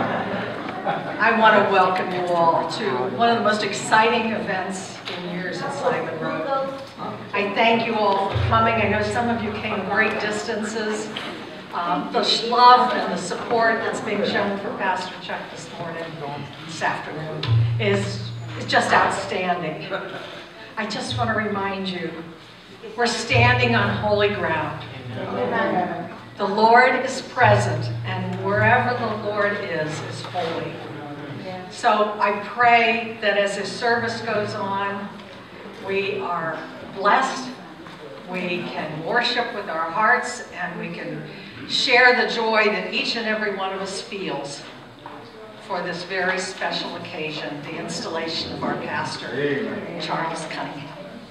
I want to welcome you all to one of the most exciting events in years at Simon Road. I thank you all for coming. I know some of you came great distances. The love and the support that's being shown for Pastor Chuck this afternoon, is just outstanding. I just want to remind you, we're standing on holy ground. Amen. The Lord is present, and wherever the Lord is holy. So I pray that as this service goes on, we are blessed, we can worship with our hearts, and we can share the joy that each and every one of us feels for this very special occasion, the installation of our pastor, Charles Cunningham.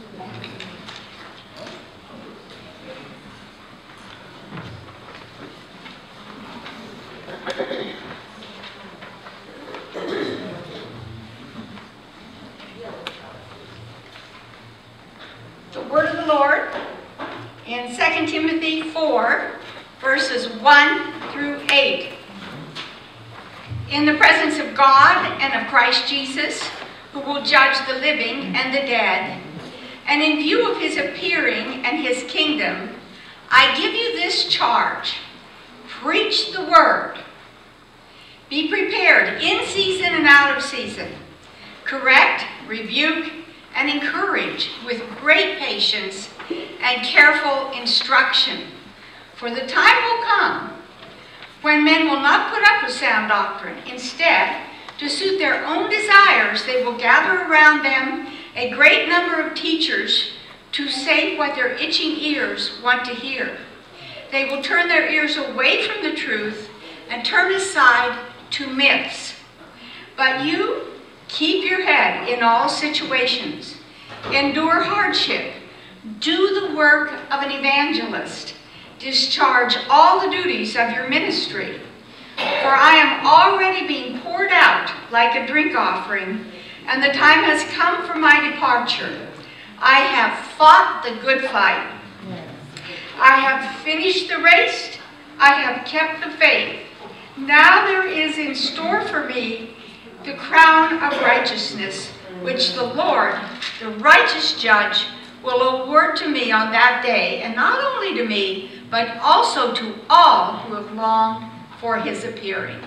The word of the Lord in 2 Timothy 4, verses 1 through 8. In the presence of God and of Christ Jesus, who will judge the living and the dead, and in view of his appearing and his kingdom, I give you this charge: preach the word. Be prepared in season and out of season. Correct, rebuke, and encourage with great patience and careful instruction. For the time will come when men will not put up with sound doctrine. Instead, to suit their own desires, they will gather around them a great number of teachers to say what their itching ears want to hear. They will turn their ears away from the truth and turn aside to myths. But you keep your head in all situations. Endure hardship. Do the work of an evangelist. Discharge all the duties of your ministry. For I am already being poured out like a drink offering, and the time has come for my departure. I have fought the good fight. I have finished the race. I have kept the faith. Now there is in store for me the crown of righteousness, which the Lord, the righteous judge, will award to me on that day, and not only to me, but also to all who have longed for his appearing.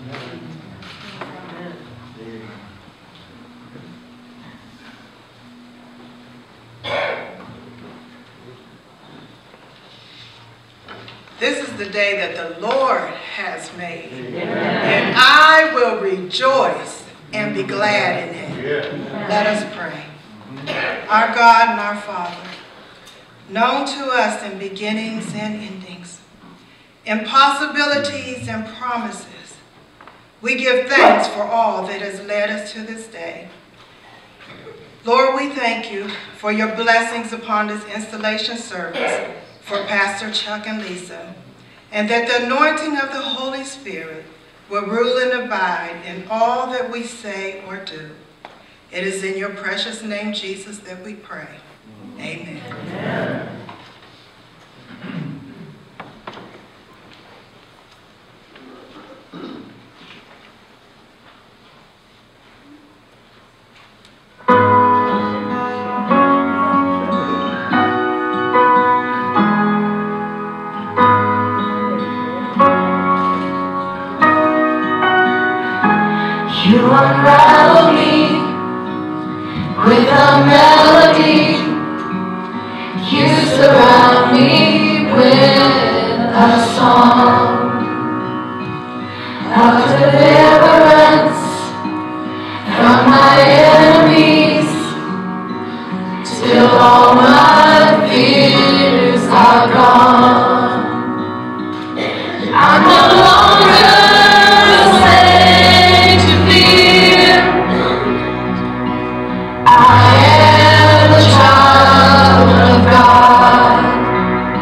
This is the day that the Lord has made, and I will rejoice and be glad in it. Let us pray. Our God and our Father, known to us in beginnings and endings, impossibilities and promises, we give thanks for all that has led us to this day. Lord, we thank you for your blessings upon this installation service for Pastor Chuck and Lisa, and that the anointing of the Holy Spirit will rule and abide in all that we say or do. It is in your precious name, Jesus, that we pray. Amen. Amen. You unravel me with a melody. You surround me with a song of deliverance from my enemies, till all my fears are gone. I'm no longer I am a child of God.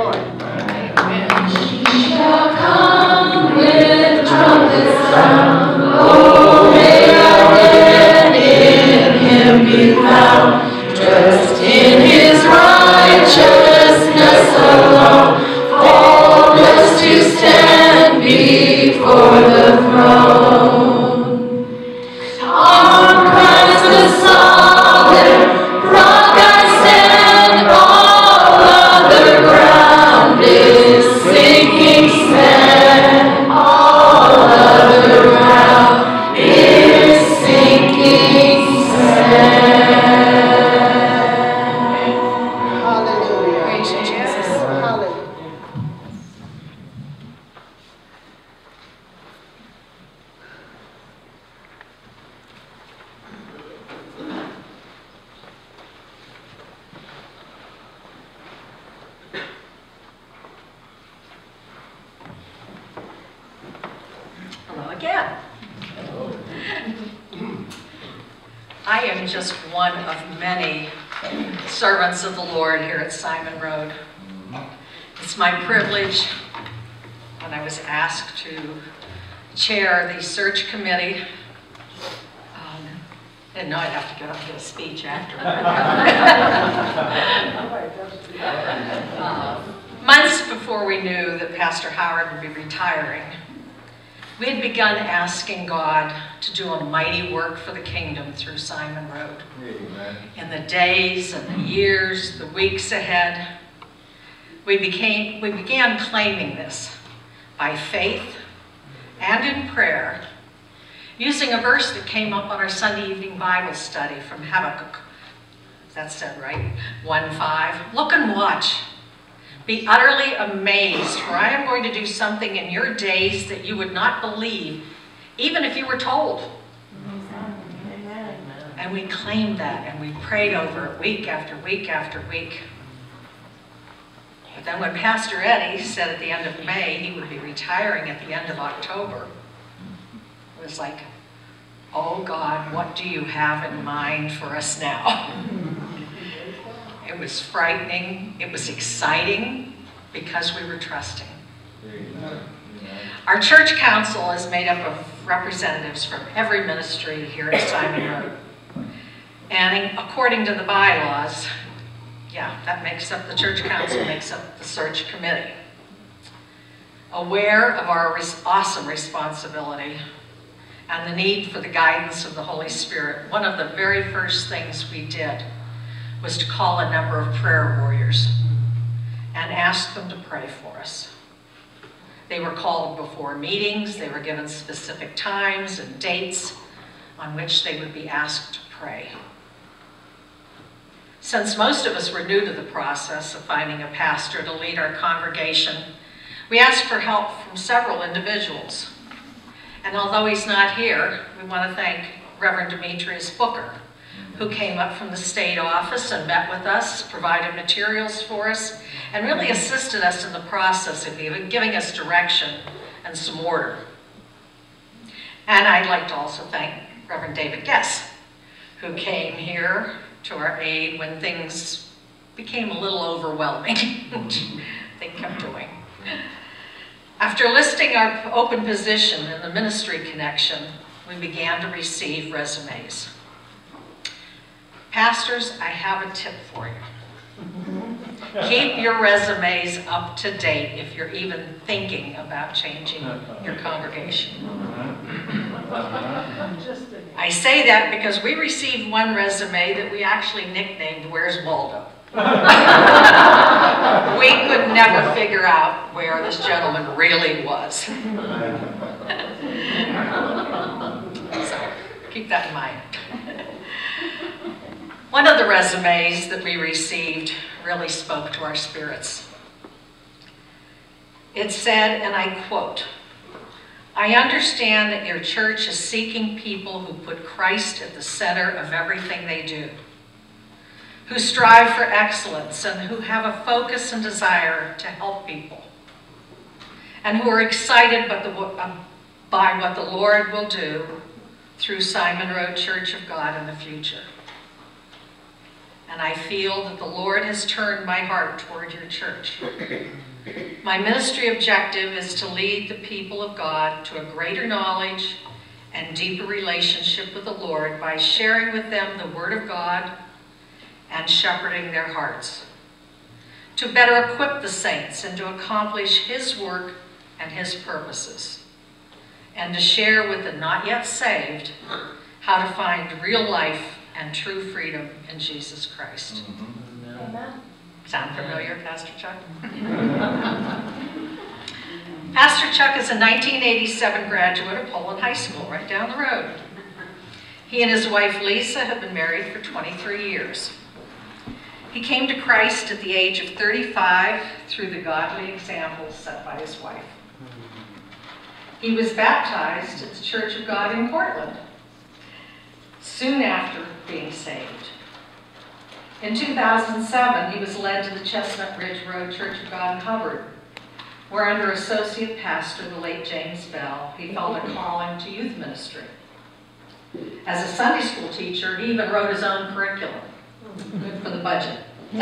shall come with trumpet sound. Oh, may our dead in him be found, dressed in his righteousness alone, faultless to stand before the throne. On Christ the solid rock I stand, all other ground is sinking sand. All other ground is sinking sand. Hallelujah. Praise you, Jesus. Hallelujah. Hello again. I am just one of many servants of the Lord here at Simon Road. It's my privilege, when I was asked to chair the search committee, didn't know I'd have to get up and give a speech after. Months before we knew that Pastor Howard would be retiring, we had begun asking God to do a mighty work for the kingdom through Simon Road. Amen. In the days and the years, the weeks ahead, we began claiming this by faith and in prayer, using a verse that came up on our Sunday evening Bible study from Habakkuk. Is that said right? 1:5. Look and watch. Be utterly amazed, for I am going to do something in your days that you would not believe, even if you were told. Amen. And we claimed that, and we prayed over it week after week after week. But then when Pastor Eddie said at the end of May he would be retiring at the end of October, it was like, oh God, what do you have in mind for us now? It was frightening, it was exciting, because we were trusting. Our church council is made up of representatives from every ministry here at Simon Road. And according to the bylaws, that makes up the church council, makes up the search committee. Aware of our awesome responsibility and the need for the guidance of the Holy Spirit, one of the very first things we did was to call a number of prayer warriors and ask them to pray for us. They were called before meetings, they were given specific times and dates on which they would be asked to pray. Since most of us were new to the process of finding a pastor to lead our congregation, we asked for help from several individuals. And although he's not here, we want to thank Reverend Demetrius Booker, who came up from the state office and met with us, provided materials for us, and really assisted us in the process of giving us direction and some order. And I'd like to also thank Reverend David Guess, who came here to our aid when things became a little overwhelming, which they kept doing. After listing our open position in the ministry connection, we began to receive resumes. Pastors, I have a tip for you. Keep your resumes up to date if you're even thinking about changing your congregation. I say that because we received one resume that we actually nicknamed, "Where's Waldo?" We could never figure out where this gentleman really was. So keep that in mind. One of the resumes that we received really spoke to our spirits. It said, and I quote, "I understand that your church is seeking people who put Christ at the center of everything they do, who strive for excellence and who have a focus and desire to help people, and who are excited by what the Lord will do through Simon Road Church of God in the future. and I feel that the Lord has turned my heart toward your church. My ministry objective is to lead the people of God to a greater knowledge and deeper relationship with the Lord by sharing with them the Word of God and shepherding their hearts, to better equip the saints and to accomplish His work and His purposes, and to share with the not yet saved how to find real life and true freedom in Jesus Christ. Amen. Sound familiar, Pastor Chuck? Pastor Chuck is a 1987 graduate of Poland High School, right down the road. He and his wife Lisa have been married for 23 years. He came to Christ at the age of 35 through the godly examples set by his wife. He was baptized at the Church of God in Portland soon after being saved. In 2007, he was led to the Chestnut Ridge Road Church of God in Hubbard, where under associate pastor, the late James Bell, he felt a calling to youth ministry. As a Sunday school teacher, he even wrote his own curriculum. Good for the budget.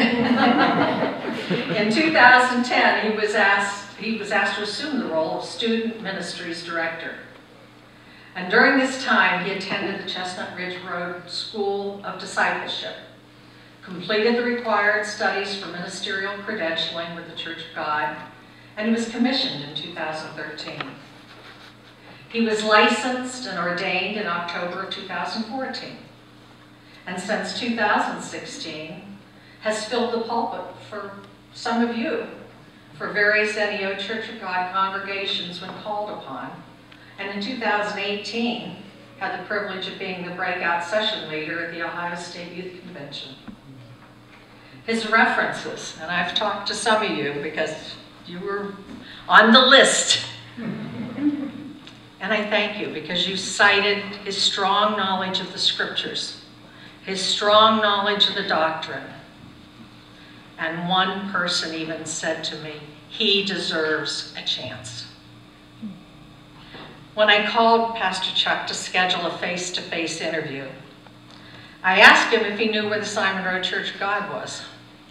In 2010, he was asked to assume the role of student ministries director. And during this time, he attended the Chestnut Ridge Road School of Discipleship, completed the required studies for ministerial credentialing with the Church of God, and he was commissioned in 2013. He was licensed and ordained in October of 2014, and since 2016 has filled the pulpit for some of you, for various NEO Church of God congregations when called upon, and in 2018 had the privilege of being the breakout session leader at the Ohio State Youth Convention. His references, and I've talked to some of you because you were on the list, and I thank you because you cited his strong knowledge of the scriptures, his strong knowledge of the doctrine, and one person even said to me, he deserves a chance. When I called Pastor Chuck to schedule a face-to-face interview, I asked him if he knew where the Simon Road Church of God was.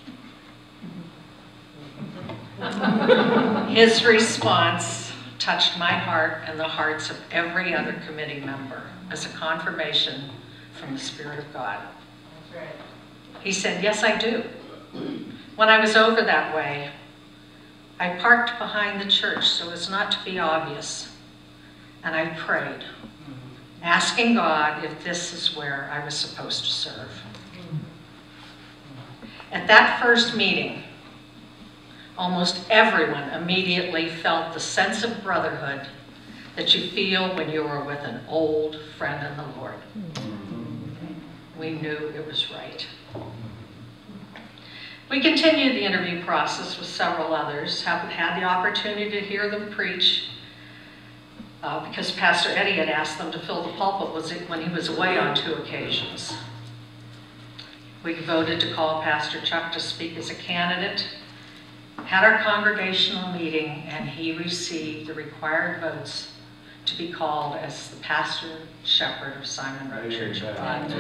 His response touched my heart and the hearts of every other committee member as a confirmation from the Spirit of God. That's right. He said, yes, I do. When I was over that way, I parked behind the church so as not to be obvious, and I prayed, asking God if this is where I was supposed to serve. At that first meeting, almost everyone immediately felt the sense of brotherhood that you feel when you are with an old friend in the Lord. We knew it was right. We continued the interview process with several others, haven't had the opportunity to hear them preach because Pastor Eddie had asked them to fill the pulpit when he was away on 2 occasions. We voted to call Pastor Chuck to speak as a candidate, had our congregational meeting, and he received the required votes to be called as the pastor shepherd of Simon Road Church of God.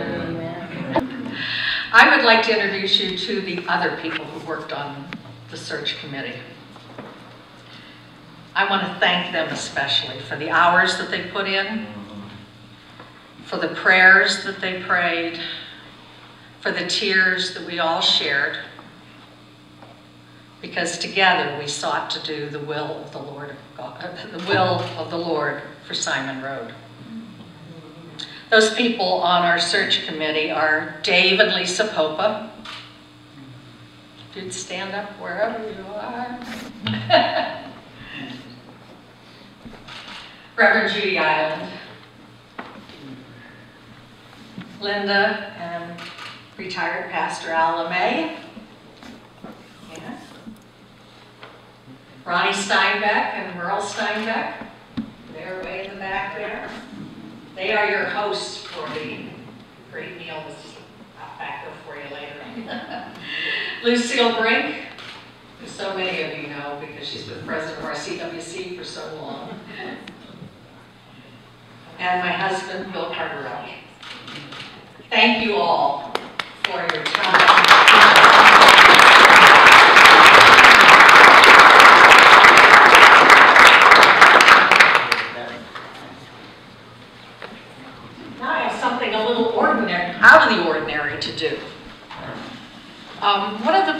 I would like to introduce you to the other people who worked on the search committee. I want to thank them especially for the hours that they put in, for the prayers that they prayed, for the tears that we all shared, because together we sought to do the will of the Lord, for Simon Road. Those people on our search committee are Dave and Lisa Popa. If you'd stand up wherever you are. Reverend Judy Island. Linda and retired Pastor Al LeMay. Yeah. Ronnie Steinbeck and Merle Steinbeck. They're way in the back there. They are your hosts for the great meal that's back there for you later. Lucille Brink, who so many of you know because she's been president of our CWC for so long. And my husband, Bill Carterelli. Thank you all for your time.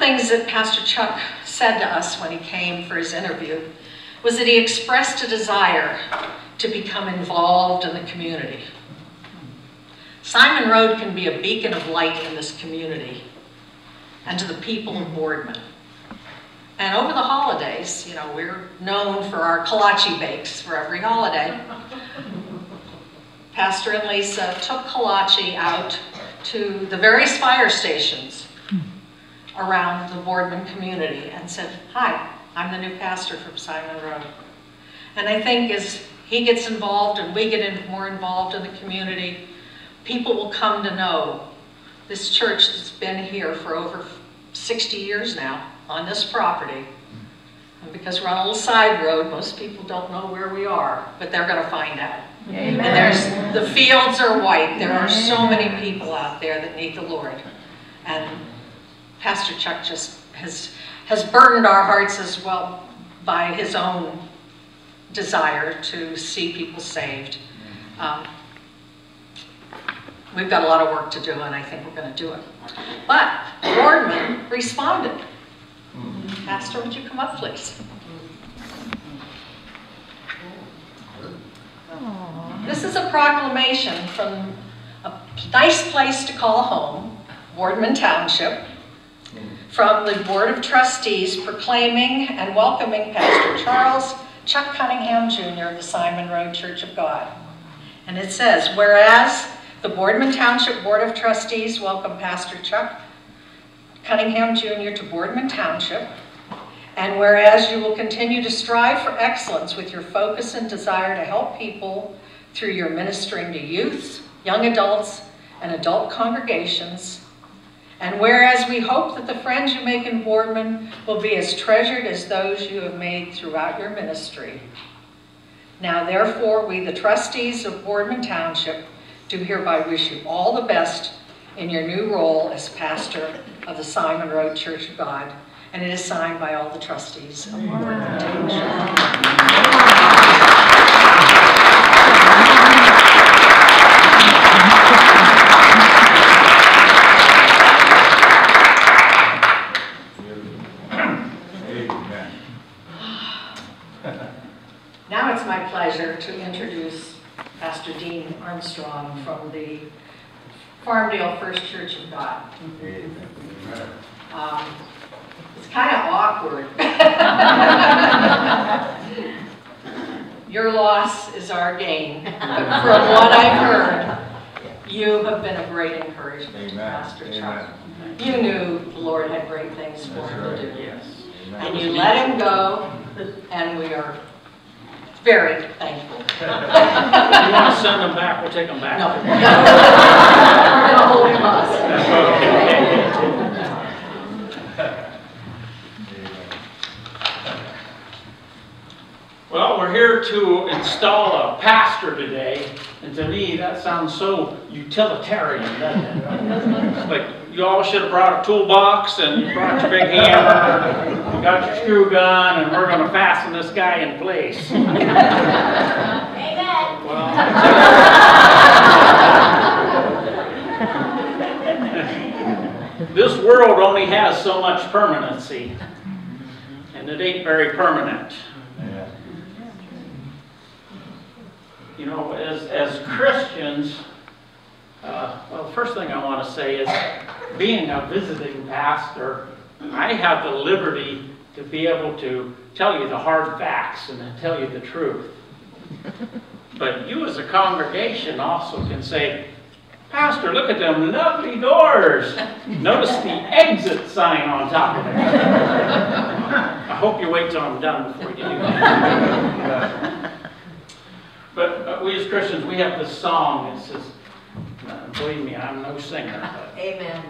things that Pastor Chuck said to us when he came for his interview was that he expressed a desire to become involved in the community. Simon Road can be a beacon of light in this community and to the people of Boardman. And over the holidays, you know, we're known for our kolache bakes for every holiday. Pastor and Lisa took kolache out to the various fire stations around the Boardman community and said, "Hi, I'm the new pastor from Simon Road." And I think as he gets involved and we get more involved in the community, people will come to know this church that's been here for over 60 years now on this property. And because we're on a little side road, most people don't know where we are, but they're going to find out. Amen. And the fields are white. There are so many people out there that need the Lord. And Pastor Chuck just has burdened our hearts as well by his own desire to see people saved. We've got a lot of work to do, and I think we're going to do it. But Boardman responded. Pastor, would you come up, please? This is a proclamation from a nice place to call home, Boardman Township, from the Board of Trustees proclaiming and welcoming Pastor Charles Chuck Cunningham Jr. of the Simon Road Church of God. And it says, whereas the Boardman Township Board of Trustees welcome Pastor Chuck Cunningham Jr. to Boardman Township, and whereas you will continue to strive for excellence with your focus and desire to help people through your ministering to youth, young adults, and adult congregations, and whereas we hope that the friends you make in Boardman will be as treasured as those you have made throughout your ministry. Now therefore, we the trustees of Boardman Township do hereby wish you all the best in your new role as pastor of the Simon Road Church of God. And it is signed by all the trustees of Boardman Township. Now it's my pleasure to introduce Pastor Dean Armstrong from the Farmdale First Church of God. It's kind of awkward. Your loss is our gain. But from what I've heard, you have been a great encouragement to Pastor Chuck. You knew the Lord had great things for him to do. Yes. And you let him go, and we are very thankful. You want to send them back? We'll take them back. No. We're going to hold him Well, we're here to install a pastor today, and to me that sounds so utilitarian, doesn't it? It's like you all should have brought a toolbox, and you brought your big hammer, you got your screw gun, and we're going to fasten this guy in place. Amen. Well, this world only has so much permanency, and it ain't very permanent. You know, as Christians, well, the first thing I want to say is, being a visiting pastor, I have the liberty to be able to tell you the hard facts and to tell you the truth. But you as a congregation also can say, Pastor, look at them lovely doors. Notice the exit sign on top of it. I hope you wait till I'm done before you do that. But we as Christians, we have this song that says, believe me, I'm no singer. But Amen.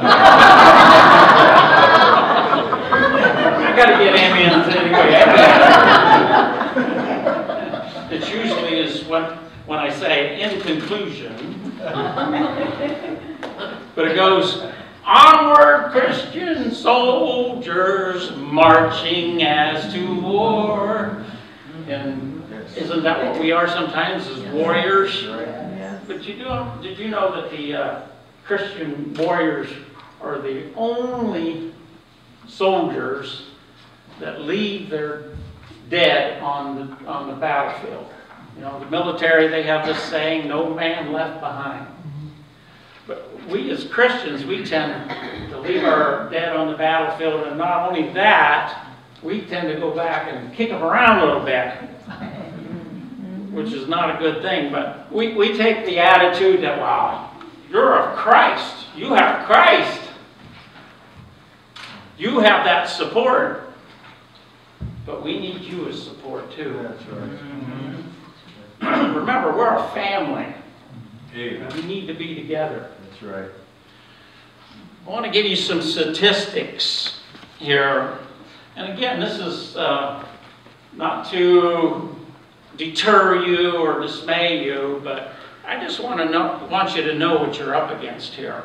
I got to get amens anyway. It usually is when I say, in conclusion. But it goes, onward Christian soldiers marching as to war. And isn't that what we are sometimes as warriors? But did you know that the Christian warriors are the only soldiers that leave their dead on the battlefield. You know, the military, they have this saying, no man left behind. But we as Christians, we tend to leave our dead on the battlefield, and not only that, we tend to go back and kick them around a little bit, which is not a good thing. But we take the attitude that, wow, you're of Christ. You have Christ. You have that support. But we need you as support too. That's right. Mm-hmm. Remember, we're a family. Amen. We need to be together. That's right. I want to give you some statistics here. And again, this is not to deter you or dismay you, but I just want you to know what you're up against here.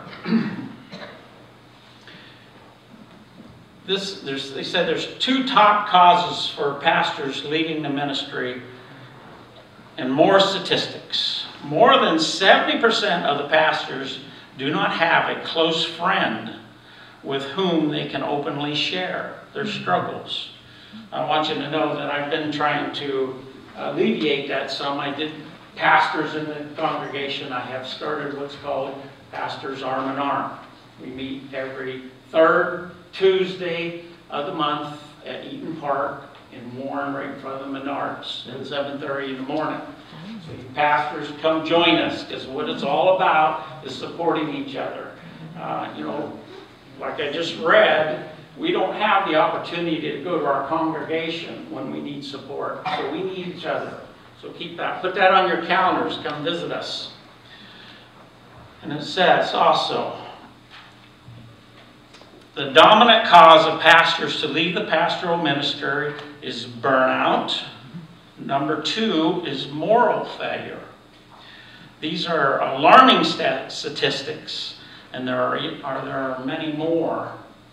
They said there's 2 top causes for pastors leaving the ministry, and more statistics. More than 70% of the pastors do not have a close friend with whom they can openly share their struggles. I want you to know that I've been trying to alleviate that some. I did pastors in the congregation. I have started what's called Pastors Arm in Arm. We meet every 3rd Tuesday of the month at Eaton Park in Warren, right in front of the Menards, at 7:30 in the morning. So you pastors, come join us, because what it's all about is supporting each other. You know, like I just read, we don't have the opportunity to go to our congregation when we need support. So we need each other. So keep that, put that on your calendars, come visit us. And it says also, the dominant cause of pastors to leave the pastoral ministry is burnout. Number 2 is moral failure. These are alarming statistics, and there are many more.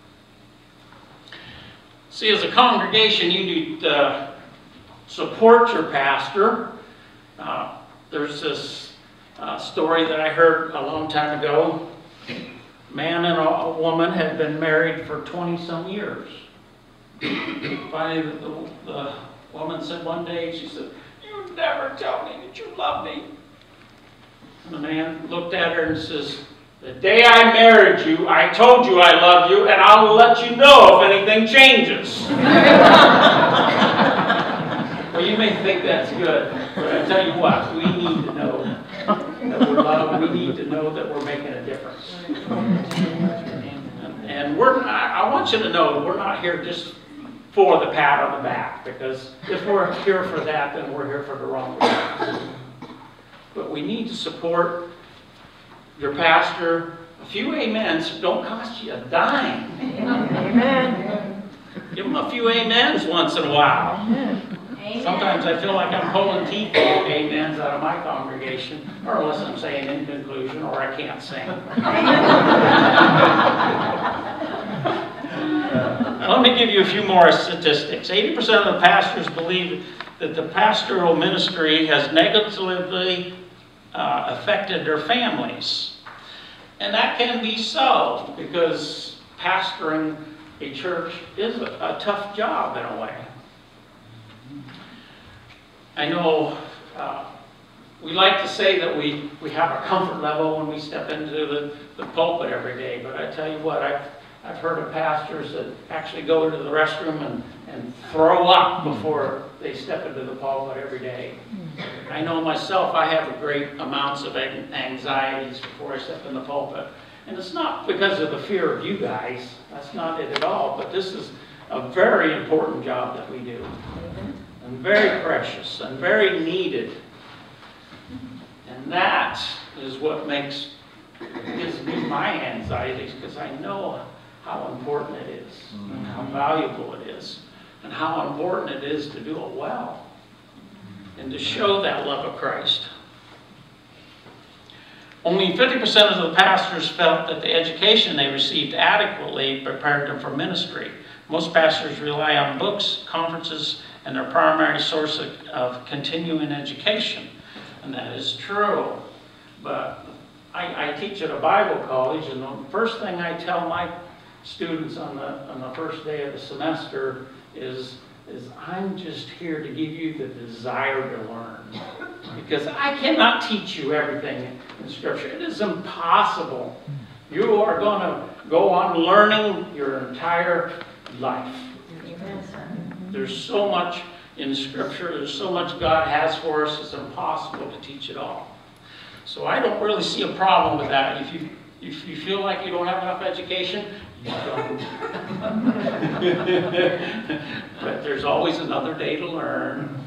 See, as a congregation, you need to support your pastor. There's this story that I heard a long time ago. A man and a woman had been married for 20-some years. Finally, the woman said one day, she said, "You never tell me that you love me." And the man looked at her and says, "The day I married you, I told you I love you, and I'll let you know if anything changes." Well, you may think that's good, but I tell you what, we need to know that we're loved. We need to know that we're making a difference. And I want you to know we're not here just for the pat on the back, because if we're here for that, then we're here for the wrong reasons. But we need to support your pastor. A few amens don't cost you a dime. Amen. Give them a few amens once in a while. Amen. Sometimes I feel like I'm pulling teeth with amens out of my congregation, or unless I'm saying in conclusion, or I can't sing. Let me give you a few more statistics. 80% of the pastors believe that the pastoral ministry has negatively affected their families. And that can be so, because pastoring a church is a tough job in a way. I know we like to say that we have a comfort level when we step into the pulpit every day, but I tell you what, I've heard of pastors that actually go into the restroom and throw up before they step into the pulpit every day. I know myself, I have great amounts of anxieties before I step in the pulpit. And it's not because of the fear of you guys. That's not it at all. But this is a very important job that we do. And very precious and very needed. And that is what gives me my anxieties, because I know how important it is, and how valuable it is, and how important it is to do it well, and to show that love of Christ. Only 50% of the pastors felt that the education they received adequately prepared them for ministry. Most pastors rely on books, conferences, and their primary source of continuing education. And that is true. But I teach at a Bible college, and the first thing I tell my students on the first day of the semester is I'm just here to give you the desire to learn. Because I cannot teach you everything in Scripture. It is impossible. You are going to go on learning your entire life. There's so much in Scripture. There's so much God has for us. It's impossible to teach it all. So I don't really see a problem with that. If you feel like you don't have enough education, you don't. But there's always another day to learn.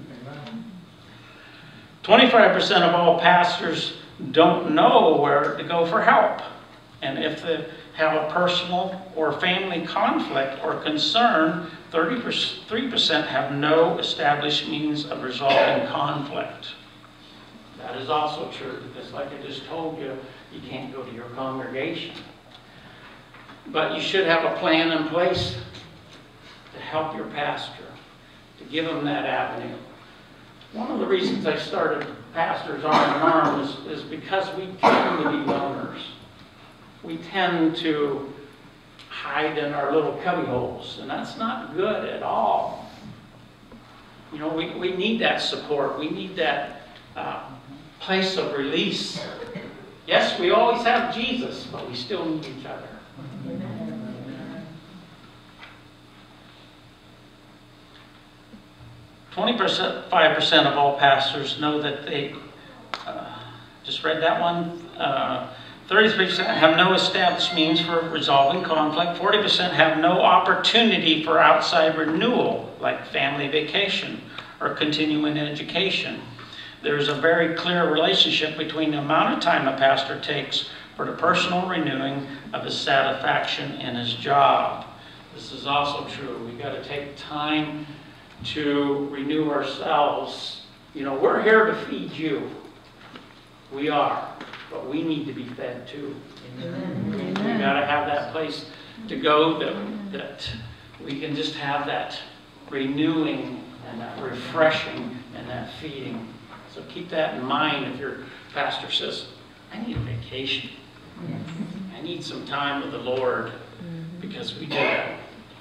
25% of all pastors don't know where to go for help. And if they have a personal or family conflict or concern, 33% have no established means of resolving conflict. That is also true, because like I just told you, you can't go to your congregation. But you should have a plan in place to help your pastor, to give him that avenue. One of the reasons I started Pastors Arm in Arm is because we tend to be loners. We tend to hide in our little cubby holes, and that's not good at all. You know, we need that support. We need that place of release. Yes, we always have Jesus, but we still need each other. 25% of all pastors know that they, just read that one, 33% have no established means for resolving conflict. 40% have no opportunity for outside renewal, like family vacation or continuing education. There's a very clear relationship between the amount of time a pastor takes for the personal renewing of his satisfaction in his job. This is also true. We've got to take time to renew ourselves. You know, we're here to feed you. We are. But we need to be fed too. Amen. We've got to have that place to go that we can just have that renewing and that refreshing and that feeding. So keep that in mind if your pastor says, I need a vacation. Yes. I need some time with the Lord, because we do that.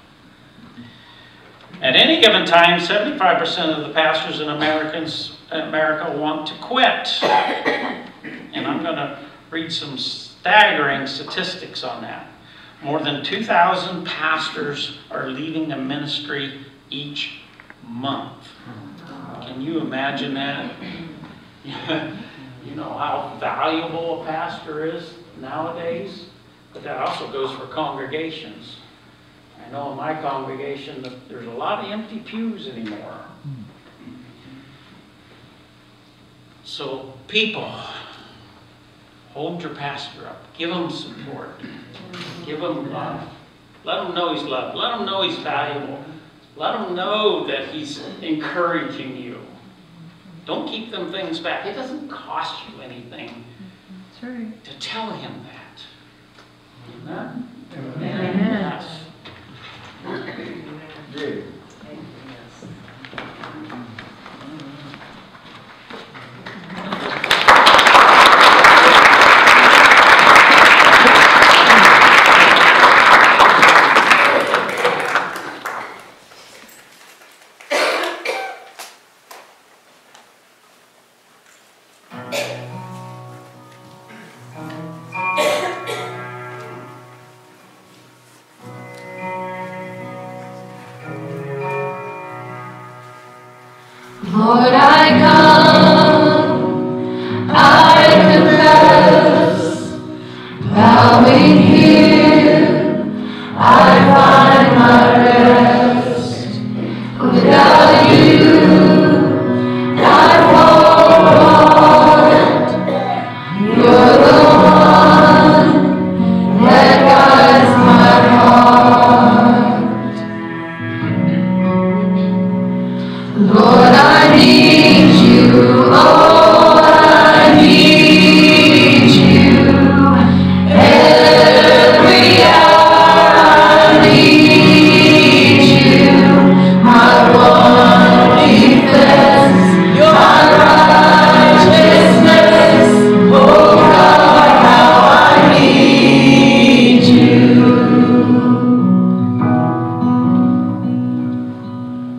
At any given time, 75% of the pastors in America want to quit. And I'm going to read some staggering statistics on that. More than 2,000 pastors are leaving the ministry each month. Can you imagine that? You know how valuable a pastor is nowadays? But that also goes for congregations. I know in my congregation that there's a lot of empty pews anymore. So people, hold your pastor up. Give him support. Give him love. Let him know he's loved. Let him know he's valuable. Let him know that he's encouraging you. Don't keep them things back. It doesn't cost you anything to tell him that. Amen? Amen. Yes. Lord, I come, I confess, bowing here, I find my rest. Without you, I fall apart. You're the one that guides my heart. Lord, I need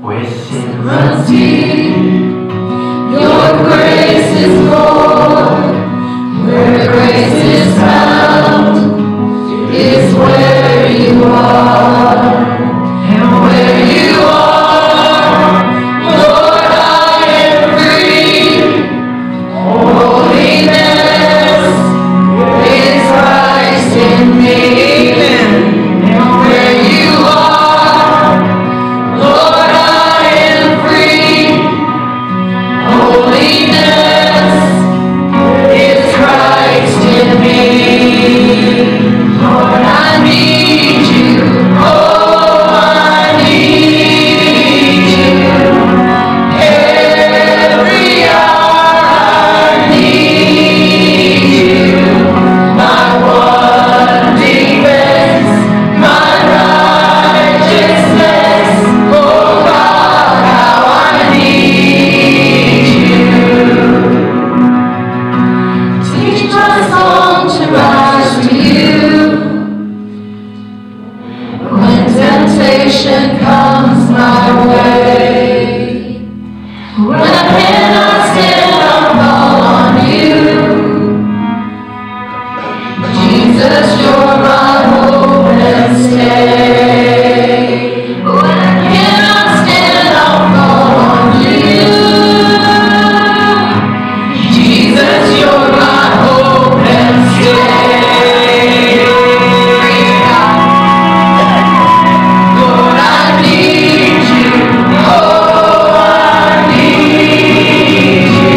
runs deep. Your grace is Lord. Where grace is found is where you are. And where you are, Lord, I am free. Holiness is Christ in me. And where you are, Lord, I am free. Holiness is Christ in me. Lord, I need you. Oh, I need you. Every hour I need you. My one defense, my righteousness. Oh God, how I need you. Teach my song to rise to you. When temptation comes my way, when I cannot stand, I'll call on you. Jesus, you're my hope and stay. When I cannot stand, I'll call on you. Jesus, you're my hope and stay. Lord, I need you. Oh, I need you.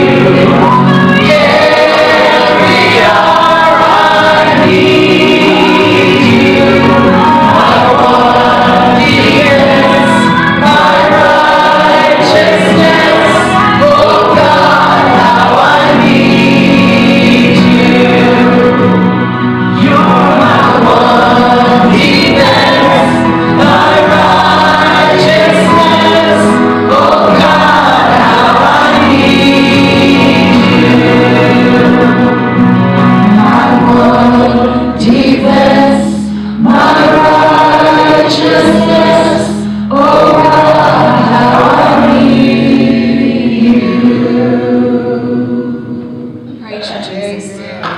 Every hour I need you. My one defense, my righteousness. Oh God, how I need you. You're my one defense, my righteousness. Oh God, how I need you. My one defense, my righteousness. Oh God, how I need you. Praise you, Jesus.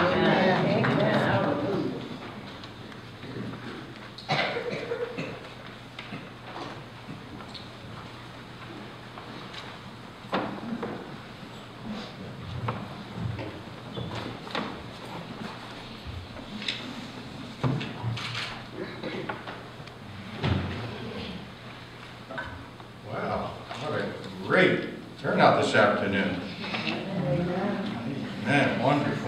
Wow, what a great turnout this afternoon. Man, wonderful.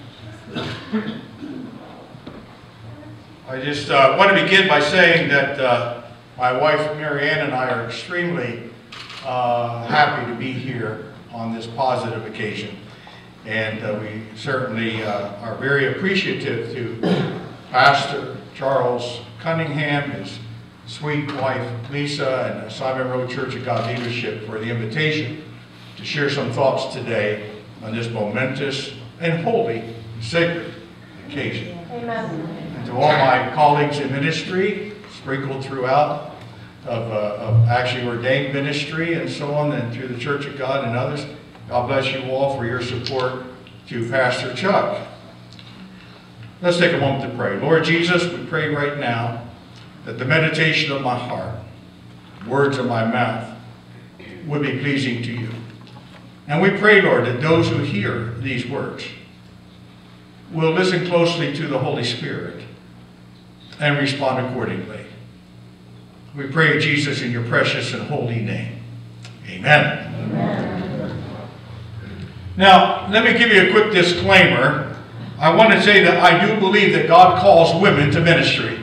I just want to begin by saying that my wife Mary Ann and I are extremely happy to be here on this positive occasion. And we certainly are very appreciative to Pastor Charles Cunningham, his sweet wife Lisa, and Simon Road Church of God leadership for the invitation to share some thoughts today on this momentous and holy, sacred occasion. Amen. And to all my colleagues in ministry, sprinkled throughout, of actually ordained ministry and so on, and through the Church of God and others, God bless you all for your support to Pastor Chuck. Let's take a moment to pray. Lord Jesus, we pray right now that the meditation of my heart, words of my mouth, would be pleasing to you. And we pray, Lord, that those who hear these words will listen closely to the Holy Spirit and respond accordingly. We pray, Jesus, in your precious and holy name. Amen. Amen. Now, let me give you a quick disclaimer. I want to say that I do believe that God calls women to ministry.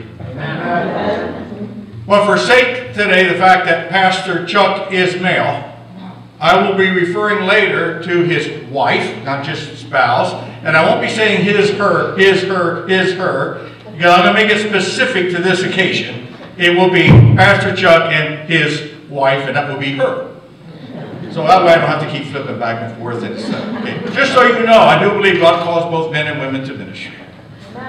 Amen. But forsake today the fact that Pastor Chuck is male. I will be referring later to his wife, not just spouse, and I won't be saying his, her, his, her, his, her, because I'm going to make it specific to this occasion. It will be Pastor Chuck and his wife, and that will be her. So that way I don't have to keep flipping back and forth. And okay. Just so you know, I do believe God calls both men and women to ministry.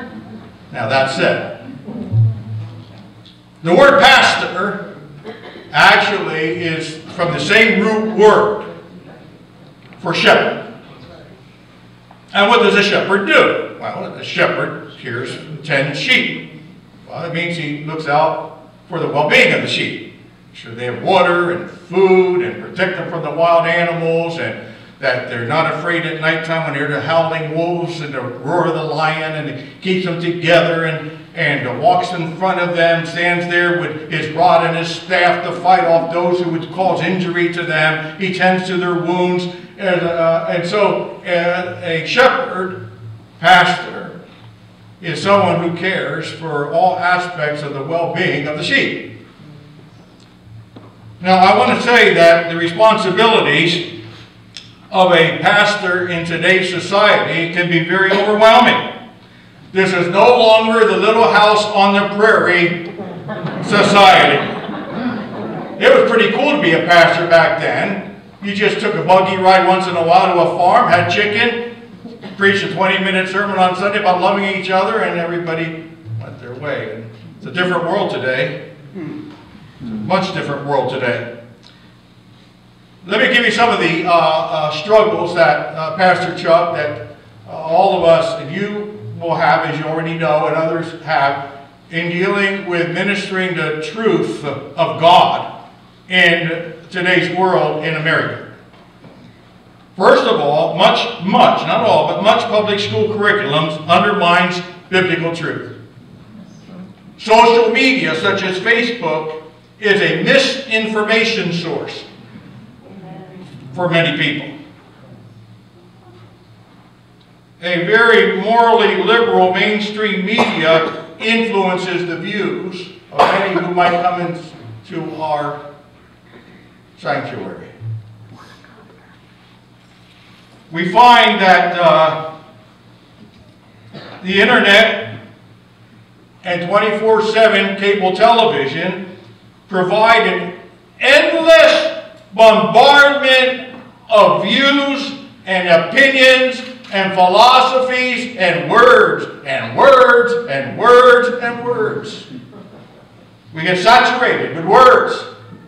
Now that said, the word pastor actually is from the same root word for shepherd. And what does a shepherd do? Well, a shepherd cares for 10 sheep. Well, that means he looks out for the well-being of the sheep. Sure, they have water and food and protect them from the wild animals, and that they're not afraid at nighttime when they're the howling wolves and the roar of the lion, and it keeps them together, and walks in front of them, stands there with his rod and his staff to fight off those who would cause injury to them. He tends to their wounds. And so a shepherd, pastor, is someone who cares for all aspects of the well-being of the sheep. Now, I want to say that the responsibilities of a pastor in today's society can be very overwhelming. This is no longer the little house on the prairie society. It was pretty cool to be a pastor back then. You just took a buggy ride once in a while to a farm, had chicken, preached a 20-minute sermon on Sunday about loving each other, and everybody went their way. It's a different world today. It's a much different world today. Let me give you some of the struggles that Pastor Chuck, that all of us, and you will have, as you already know, and others have, in dealing with ministering the truth of God in today's world in America. First of all, much, not all, but much public school curriculums undermines biblical truth. Social media, such as Facebook, is a misinformation source for many people. A very morally liberal mainstream media influences the views of many who might come into our sanctuary. We find that the internet and 24/7 cable television provide an endless bombardment of views and opinions and philosophies and words and words and words and words. We get saturated with words.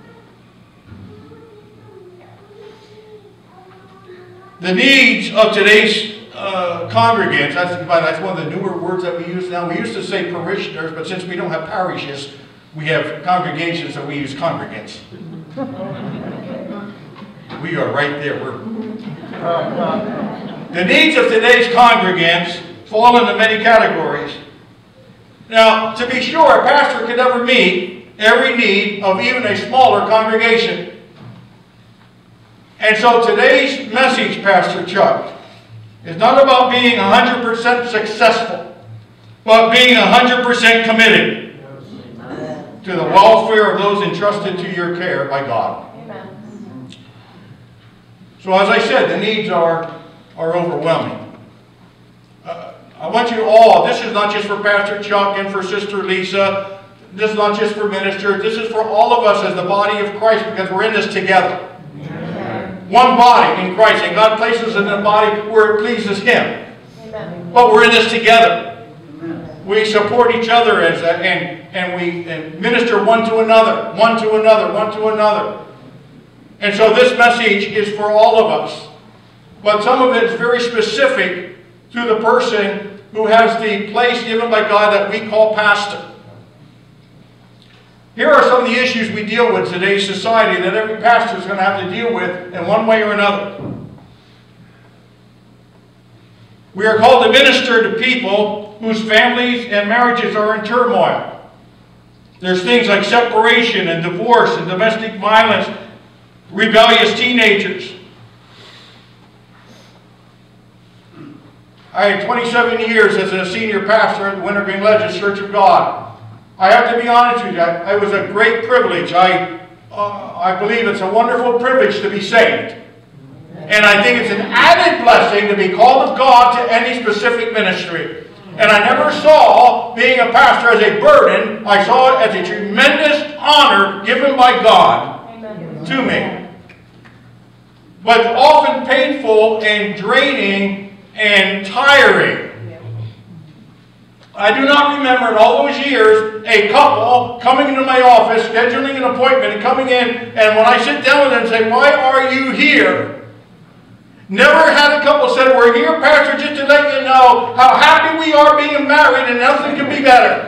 The needs of today's congregants, that's one of the newer words that we use now. We used to say parishioners, but since we don't have parishes, we have congregations, so we use congregants. We are right there. The needs of today's congregants fall into many categories. Now, to be sure, a pastor can never meet every need of even a smaller congregation. And so today's message, Pastor Chuck, is not about being 100% successful, but being 100% committed to the welfare of those entrusted to your care by God. Amen. So as I said, the needs are overwhelming. I want you all, this is not just for Pastor Chuck and for Sister Lisa, this is not just for ministers, this is for all of us as the body of Christ, because we're in this together. Amen. One body in Christ, and God places us in a body where it pleases Him. Amen. But we're in this together. We support each other and we minister one to another, one to another, one to another. And so this message is for all of us. But some of it is very specific to the person who has the place given by God that we call pastor. Here are some of the issues we deal with in today's society that every pastor is going to have to deal with in one way or another. We are called to minister to people whose families and marriages are in turmoil. There's things like separation and divorce and domestic violence, rebellious teenagers. I had 27 years as a senior pastor at the Wintergreen Legends Church of God. I have to be honest with you, it was a great privilege. I believe it's a wonderful privilege to be saved. And I think it's an added blessing to be called of God to any specific ministry. And I never saw being a pastor as a burden. I saw it as a tremendous honor given by God to me. But often painful and draining and tiring. I do not remember in all those years a couple coming into my office, scheduling an appointment, and coming in, and when I sit down with them and say, why are you here? Never had a couple said, we're here, Pastor, just to let you know how happy we are being married and nothing could be better.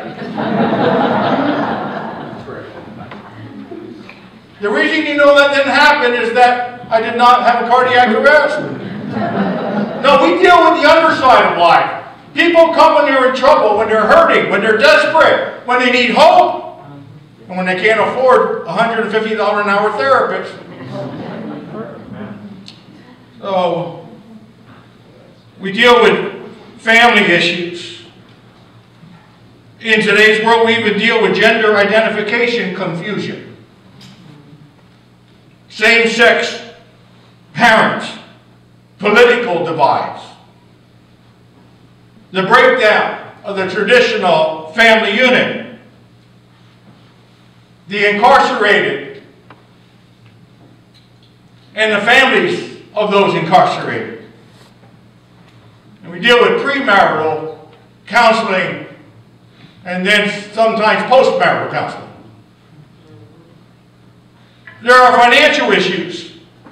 The reason you know that didn't happen is that I did not have a cardiac arrest. No, we deal with the underside of life. People come when they're in trouble, when they're hurting, when they're desperate, when they need hope, and when they can't afford a $150 an hour therapist. So, we deal with family issues. In today's world, we even deal with gender identification confusion. Same-sex parents, political divides, the breakdown of the traditional family unit, the incarcerated, and the families of those incarcerated. And we deal with premarital counseling and then sometimes postmarital counseling. There are financial issues.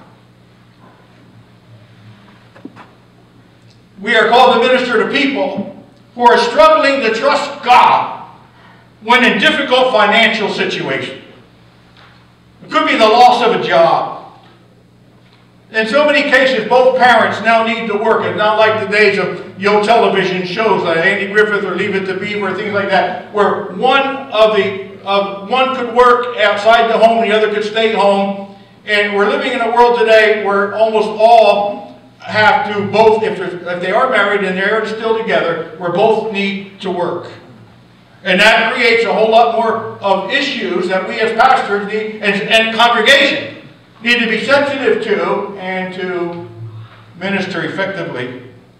We are called to minister to people who are struggling to trust God when in difficult financial situations. It could be the loss of a job. In so many cases, both parents now need to work. It's not like the days of television shows like Andy Griffith or Leave It to Beaver or things like that, where one could work outside the home and the other could stay home. And we're living in a world today where almost all have to both, if they are married and they're still together, where both need to work. And that creates a whole lot more of issues that we as pastors need, and congregation need to be sensitive to and to minister effectively.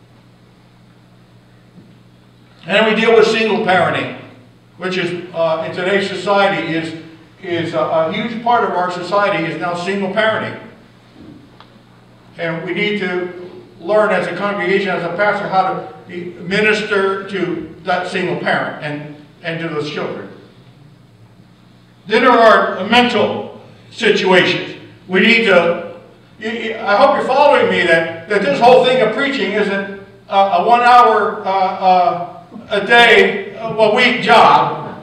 And then we deal with single parenting, which is in today's society is a huge part of our society is now single parenting. And we need to learn as a congregation, as a pastor, how to minister to that single parent and to those children. Then there are mental situations. We need to, I hope you're following me, that this whole thing of preaching isn't a 1 hour a day, a week job.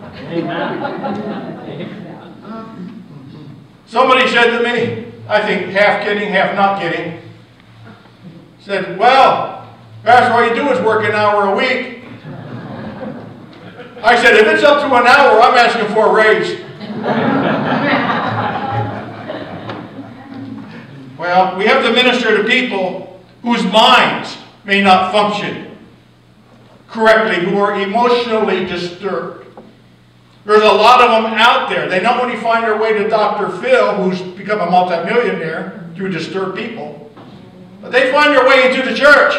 Somebody said to me, I think half kidding, half not kidding, said, well, Pastor, all you do is work an hour a week. I said, if it's up to an hour, I'm asking for a raise. Well, we have to minister to people whose minds may not function correctly, who are emotionally disturbed. There's a lot of them out there. They not only find their way to Dr. Phil, who's become a multimillionaire through disturbed people, but they find their way into the church.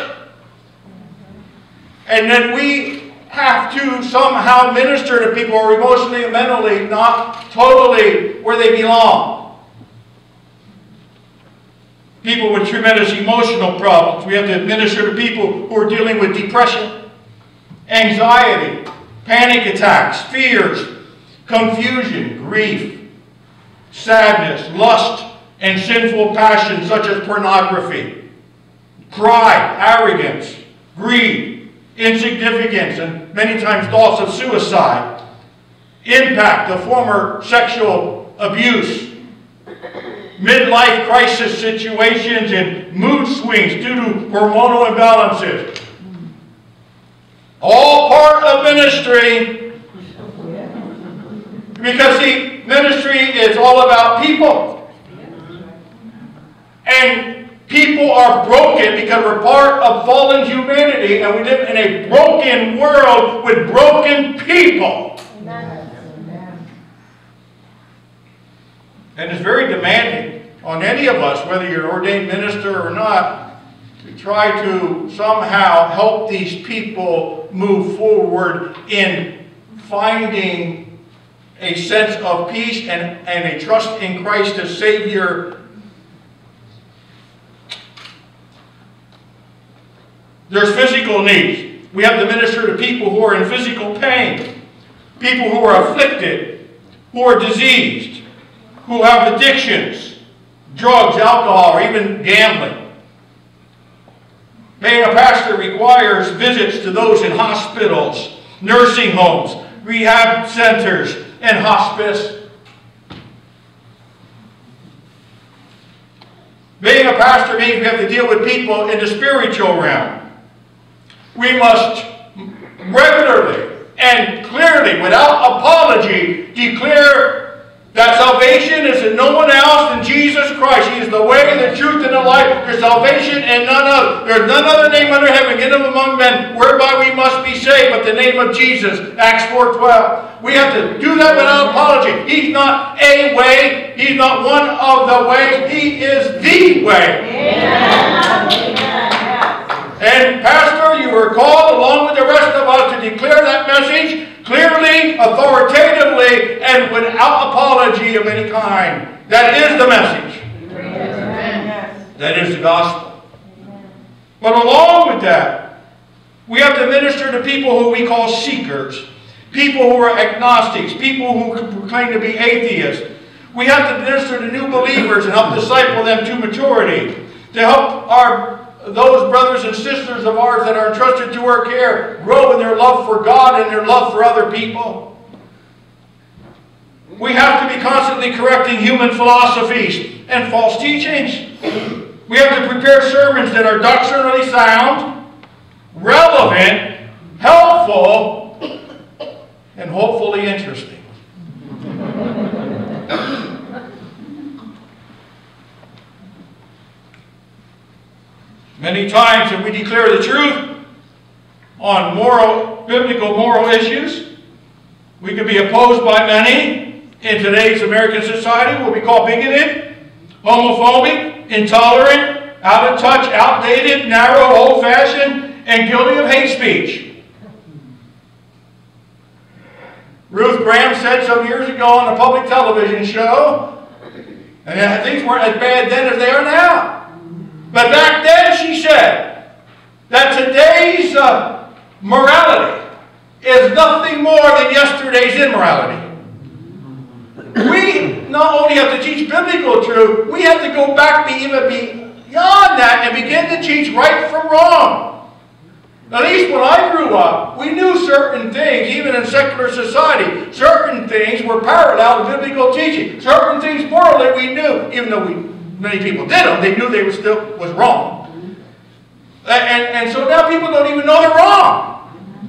And then we have to somehow minister to people who are emotionally and mentally not totally where they belong. People with tremendous emotional problems. We have to minister to people who are dealing with depression, anxiety, panic attacks, fears, confusion, grief, sadness, lust, and sinful passions such as pornography, pride, arrogance, greed, insignificance, and many times thoughts of suicide, impact of former sexual abuse, midlife crisis situations, and mood swings due to hormonal imbalances. All part of ministry, because see, ministry is all about people. And people are broken because we're part of fallen humanity, and we live in a broken world with broken people. And it's very demanding on any of us, whether you're an ordained minister or not, to try to somehow help these people move forward in finding a sense of peace and a trust in Christ as Savior. There's physical needs. We have to minister to people who are in physical pain, people who are afflicted, who are diseased, who have addictions, drugs, alcohol, or even gambling. Being a pastor requires visits to those in hospitals, nursing homes, rehab centers, and hospice. Being a pastor means we have to deal with people in the spiritual realm. We must regularly and clearly, without apology, declare that salvation is in no one else than Jesus Christ. He is the way, the truth, and the life. There's salvation and none other. There's none other name under heaven given among men whereby we must be saved but the name of Jesus. Acts 4:12. We have to do that without apology. He's not a way. He's not one of the ways. He is the way. Amen. And Pastor, you were called along with the rest of us to declare that message clearly, authoritatively, and without apology of any kind. That is the message. Amen. That is the gospel. But along with that, we have to minister to people who we call seekers, people who are agnostics, people who claim to be atheists. We have to minister to new believers and help disciple them to maturity, to help those brothers and sisters of ours that are entrusted to our care grow in their love for God and their love for other people. We have to be constantly correcting human philosophies and false teachings. We have to prepare sermons that are doctrinally sound, relevant, helpful, and hopefully interesting. Many times when we declare the truth on biblical moral issues, we can be opposed by many in today's American society, what we call bigoted, homophobic, intolerant, out of touch, outdated, narrow, old-fashioned, and guilty of hate speech. Ruth Graham said some years ago on a public television show, and things weren't as bad then as they are now. But back then she said that today's morality is nothing more than yesterday's immorality. We not only have to teach biblical truth, we have to go back even beyond that and begin to teach right from wrong. At least when I grew up, we knew certain things, even in secular society. Certain things were parallel to biblical teaching. Certain things morally we knew, even though many people did them, they knew they was wrong. And so now people don't even know they're wrong.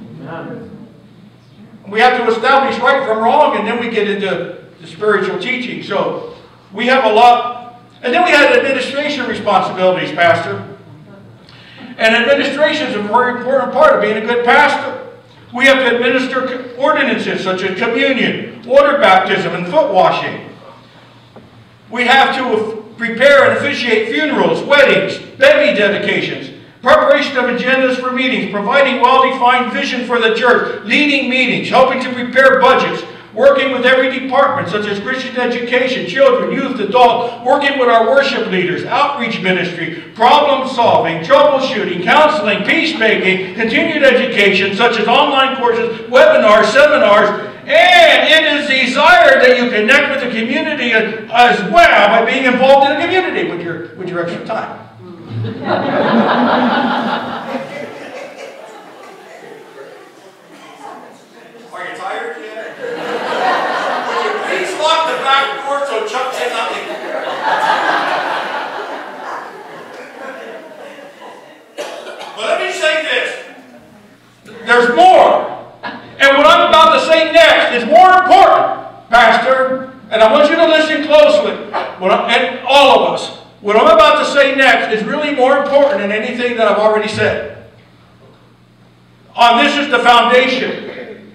We have to establish right from wrong, and then we get into the spiritual teaching. So we have a lot. And then we had administration responsibilities, Pastor. And administration is a very important part of being a good pastor. We have to administer ordinances such as communion, water baptism, and foot washing. We have to prepare and officiate funerals, weddings, baby dedications, preparation of agendas for meetings, providing well-defined vision for the church, leading meetings, helping to prepare budgets, working with every department such as Christian education, children, youth, adult, working with our worship leaders, outreach ministry, problem solving, troubleshooting, counseling, peacemaking, continued education such as online courses, webinars, seminars, and it is desired that you connect with the community as well by being involved in the community with your extra time. Are you tired yet? Would you please lock the back door so Chuck cannot leave? But let me say this. There's more. And what I'm about to say next is more important, Pastor, and I want you to listen closely, and all of us. What I'm about to say next is really more important than anything that I've already said. This is the foundation.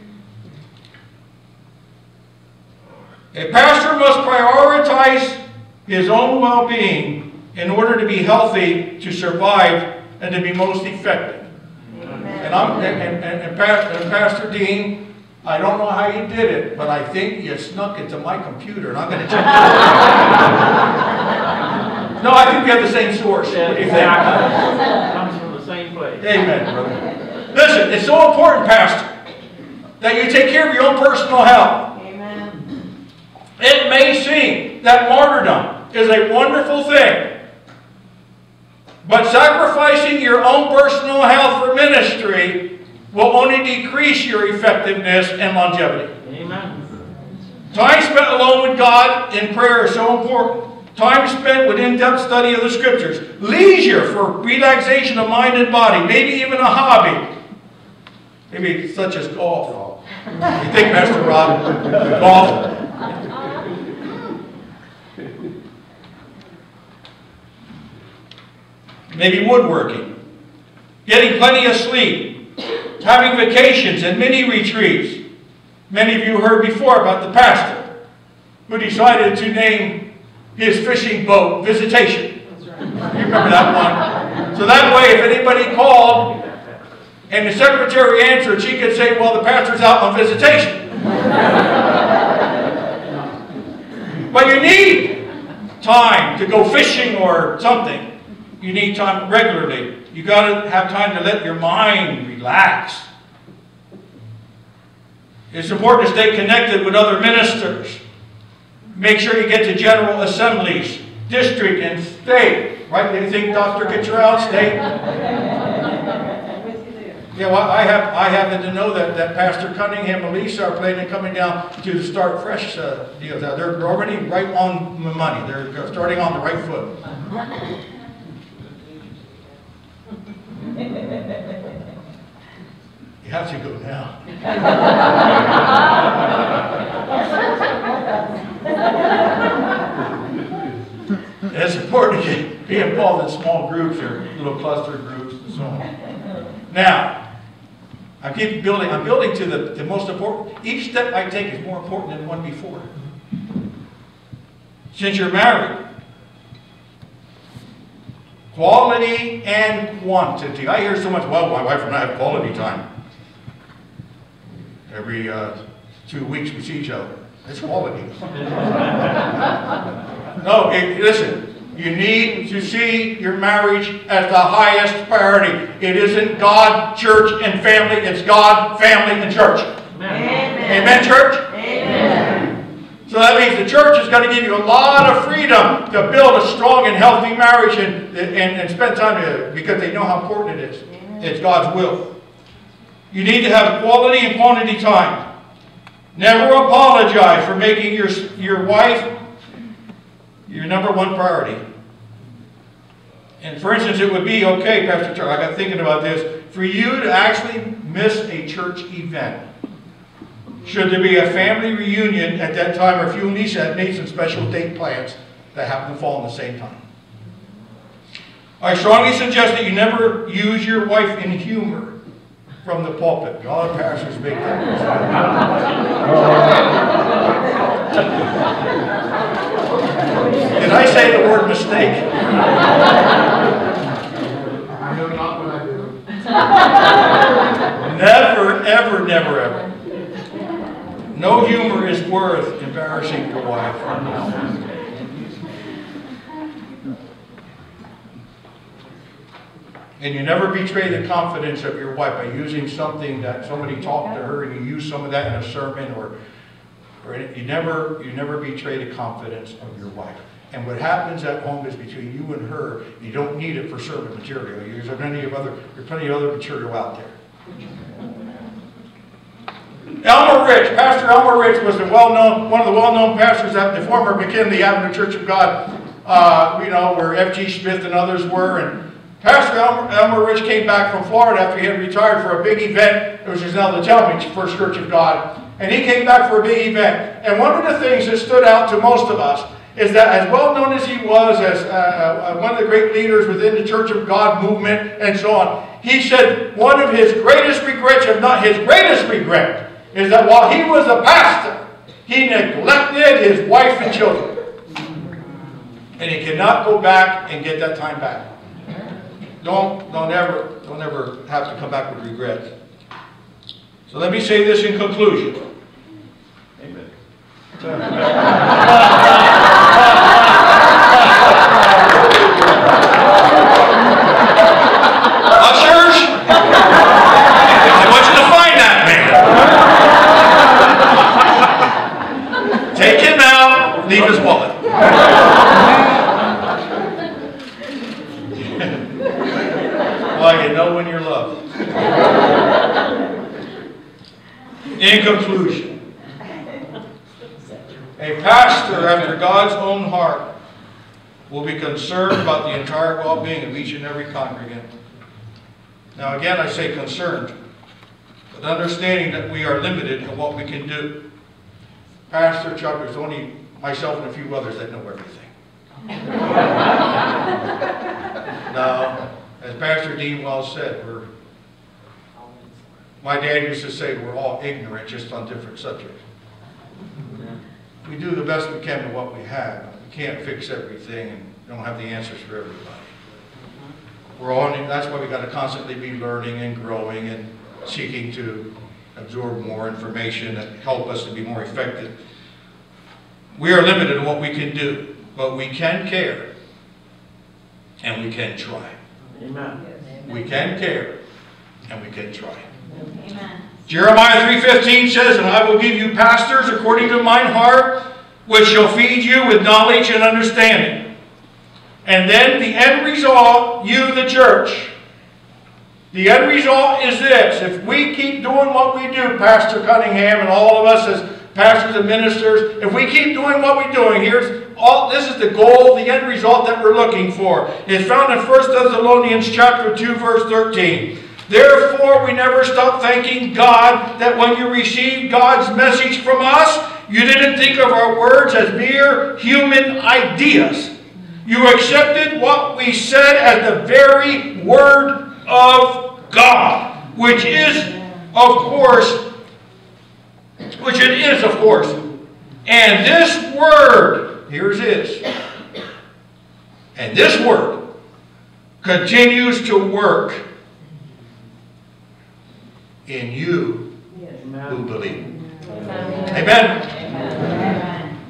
A pastor must prioritize his own well-being in order to be healthy, to survive, and to be most effective. And Pastor Dean, I don't know how you did it, but I think you snuck into my computer, and I'm going to check it out. No, I think we have the same source. What do you think? Comes from the same place. Amen, brother. Listen, it's so important, Pastor, that you take care of your own personal health. Amen. It may seem that martyrdom is a wonderful thing, but sacrificing your own personal health for ministry will only decrease your effectiveness and longevity. Amen. Time spent alone with God in prayer is so important. Time spent with in-depth study of the Scriptures. Leisure for relaxation of mind and body. Maybe even a hobby. Maybe such as golf. You think, Pastor Rob? Golf? Maybe woodworking. Getting plenty of sleep. Having vacations and mini retreats. Many of you heard before about the pastor who decided to name his fishing boat Visitation. You remember that one? So that way, if anybody called and the secretary answered, she could say, well, the pastor's out on visitation. But you need time to go fishing or something. You need time regularly. You got to have time to let your mind relax. It's important to stay connected with other ministers. Make sure you get to general assemblies, district and state. Right? Do you think Dr. Kittrell, state? Yeah, well, I happen to know that Pastor Cunningham and Lisa are planning on coming down to the Start Fresh deal. They're already right on the money. They're starting on the right foot. You have to go now. It's important to be involved in small groups or little cluster groups and so on. Now, I'm building to the most important. Each step I take is more important than the one before. Since you're married, quality and quantity. I hear so much, well, my wife and I have quality time. Every 2 weeks we see each other. It's quality. No, listen. You need to see your marriage as the highest priority. It isn't God, church, and family. It's God, family, and church. Amen. Amen, church? Amen. So that means the church is going to give you a lot of freedom to build a strong and healthy marriage and spend time together because they know how important it is. It's God's will. You need to have quality and quantity time. Never apologize for making your wife your number one priority. And for instance, it would be okay, Pastor Charles, I got thinking about this, for you to actually miss a church event. Should there be a family reunion at that time, or if you need some special date plans that happen to fall on the same time. I strongly suggest that you never use your wife in humor from the pulpit. All the pastors make that. Did I say the word mistake? I know not what I do. Never, ever, never, ever. No humor is worth embarrassing your wife. And you never betray the confidence of your wife by using something that somebody talked to her and you use some of that in a sermon or you never betray the confidence of your wife. And what happens at home is between you and her. You don't need it for sermon material. There's plenty of other material out there. Elmer Rich, Pastor Elmer Rich was one of the well-known pastors at the former McKinley Avenue Church of God, where F.G. Smith and others were. And Pastor Elmer Rich came back from Florida after he had retired for a big event. It was now the Talmadge First Church of God. And he came back for a big event. And one of the things that stood out to most of us is that as well known as he was as one of the great leaders within the Church of God movement and so on, he said one of his greatest regrets, if not his greatest regret, is that while he was a pastor, he neglected his wife and children. And he cannot go back and get that time back. Don't ever have to come back with regrets. So let me say this in conclusion. Amen. Ushers, In conclusion, a pastor after God's own heart will be concerned about the entire well-being of each and every congregant. Now again, I say concerned, but understanding that we are limited in what we can do. Pastor Chuck, there's only myself and a few others that know everything. Now, as Pastor Dean well said, my dad used to say we're all ignorant just on different subjects. We do the best we can with what we have. We can't fix everything and don't have the answers for everybody. That's why we got to constantly be learning and growing and seeking to absorb more information that help us to be more effective. We are limited in what we can do, but we can care and we can try. Amen. We can care and we can try. Amen. Jeremiah 3:15 says, and I will give you pastors according to mine heart, which shall feed you with knowledge and understanding. And then the end result, you the church. The end result is this. If we keep doing what we do, Pastor Cunningham and all of us as pastors and ministers, if we keep doing what we're doing, this is the goal, the end result that we're looking for. It's found in 1 Thessalonians chapter 2, verse 13. Therefore, we never stop thanking God that when you received God's message from us, you didn't think of our words as mere human ideas. You accepted what we said as the very word of God, which it is, of course. And this word, here's this, and this word continues to work in you who believe. Amen. Amen.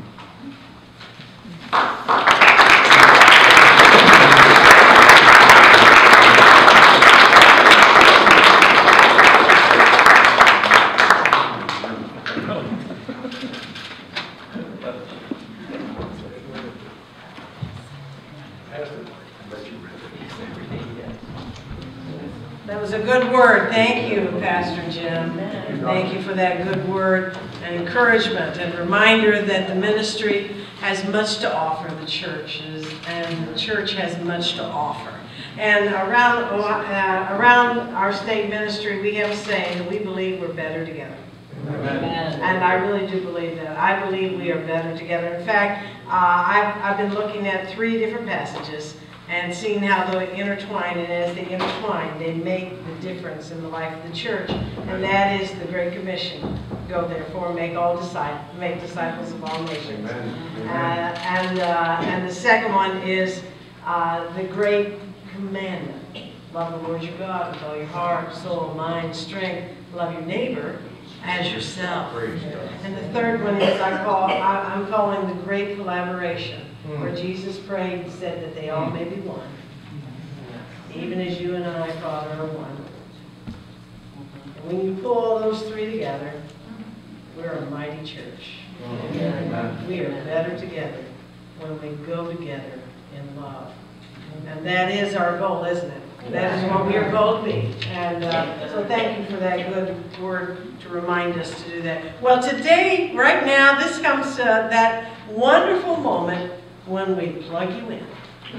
That was a good word. Thank you, Pastor Jim. Thank you for that good word and encouragement and reminder that the ministry has much to offer the churches, and the church has much to offer. And around our state ministry, we have a saying that we believe we're better together. Amen. And I really do believe that. I believe we are better together. In fact, I've been looking at 3 different passages and seeing how they intertwine, and as they intertwine, they make the difference in the life of the church. And that is the Great Commission. Go therefore, make disciples of all nations. And the second one is the Great Commandment. Love the Lord your God with all your heart, soul, mind, strength. Love your neighbor as yourself. And the third one is I'm calling the Great Collaboration, where Jesus prayed and said that they all may be one, even as you and I, Father, are one. And when you pull all those 3 together, we're a mighty church. We are better together when we go together in love. And that is our goal, isn't it? That is what we are called to be. And so thank you for that good word to remind us to do that. Well, today, right now, this comes to that wonderful moment when we plug you in.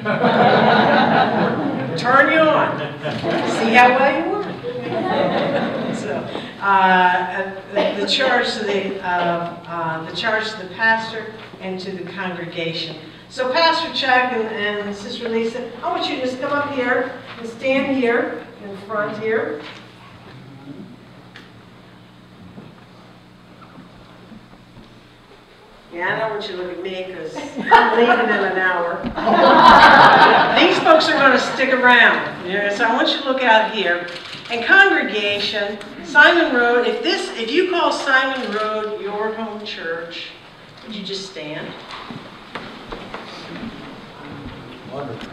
Turn you on. See how well you work. So, the charge to the pastor and to the congregation. So Pastor Chuck and Sister Lisa, I want you to just come up here and stand here in front here. Yeah, I don't want you to look at me because I'm leaving in an hour. These folks are going to stick around. Yeah, so I want you to look out here. And congregation, Simon Road, if you call Simon Road your home church, would you just stand? Wonderful.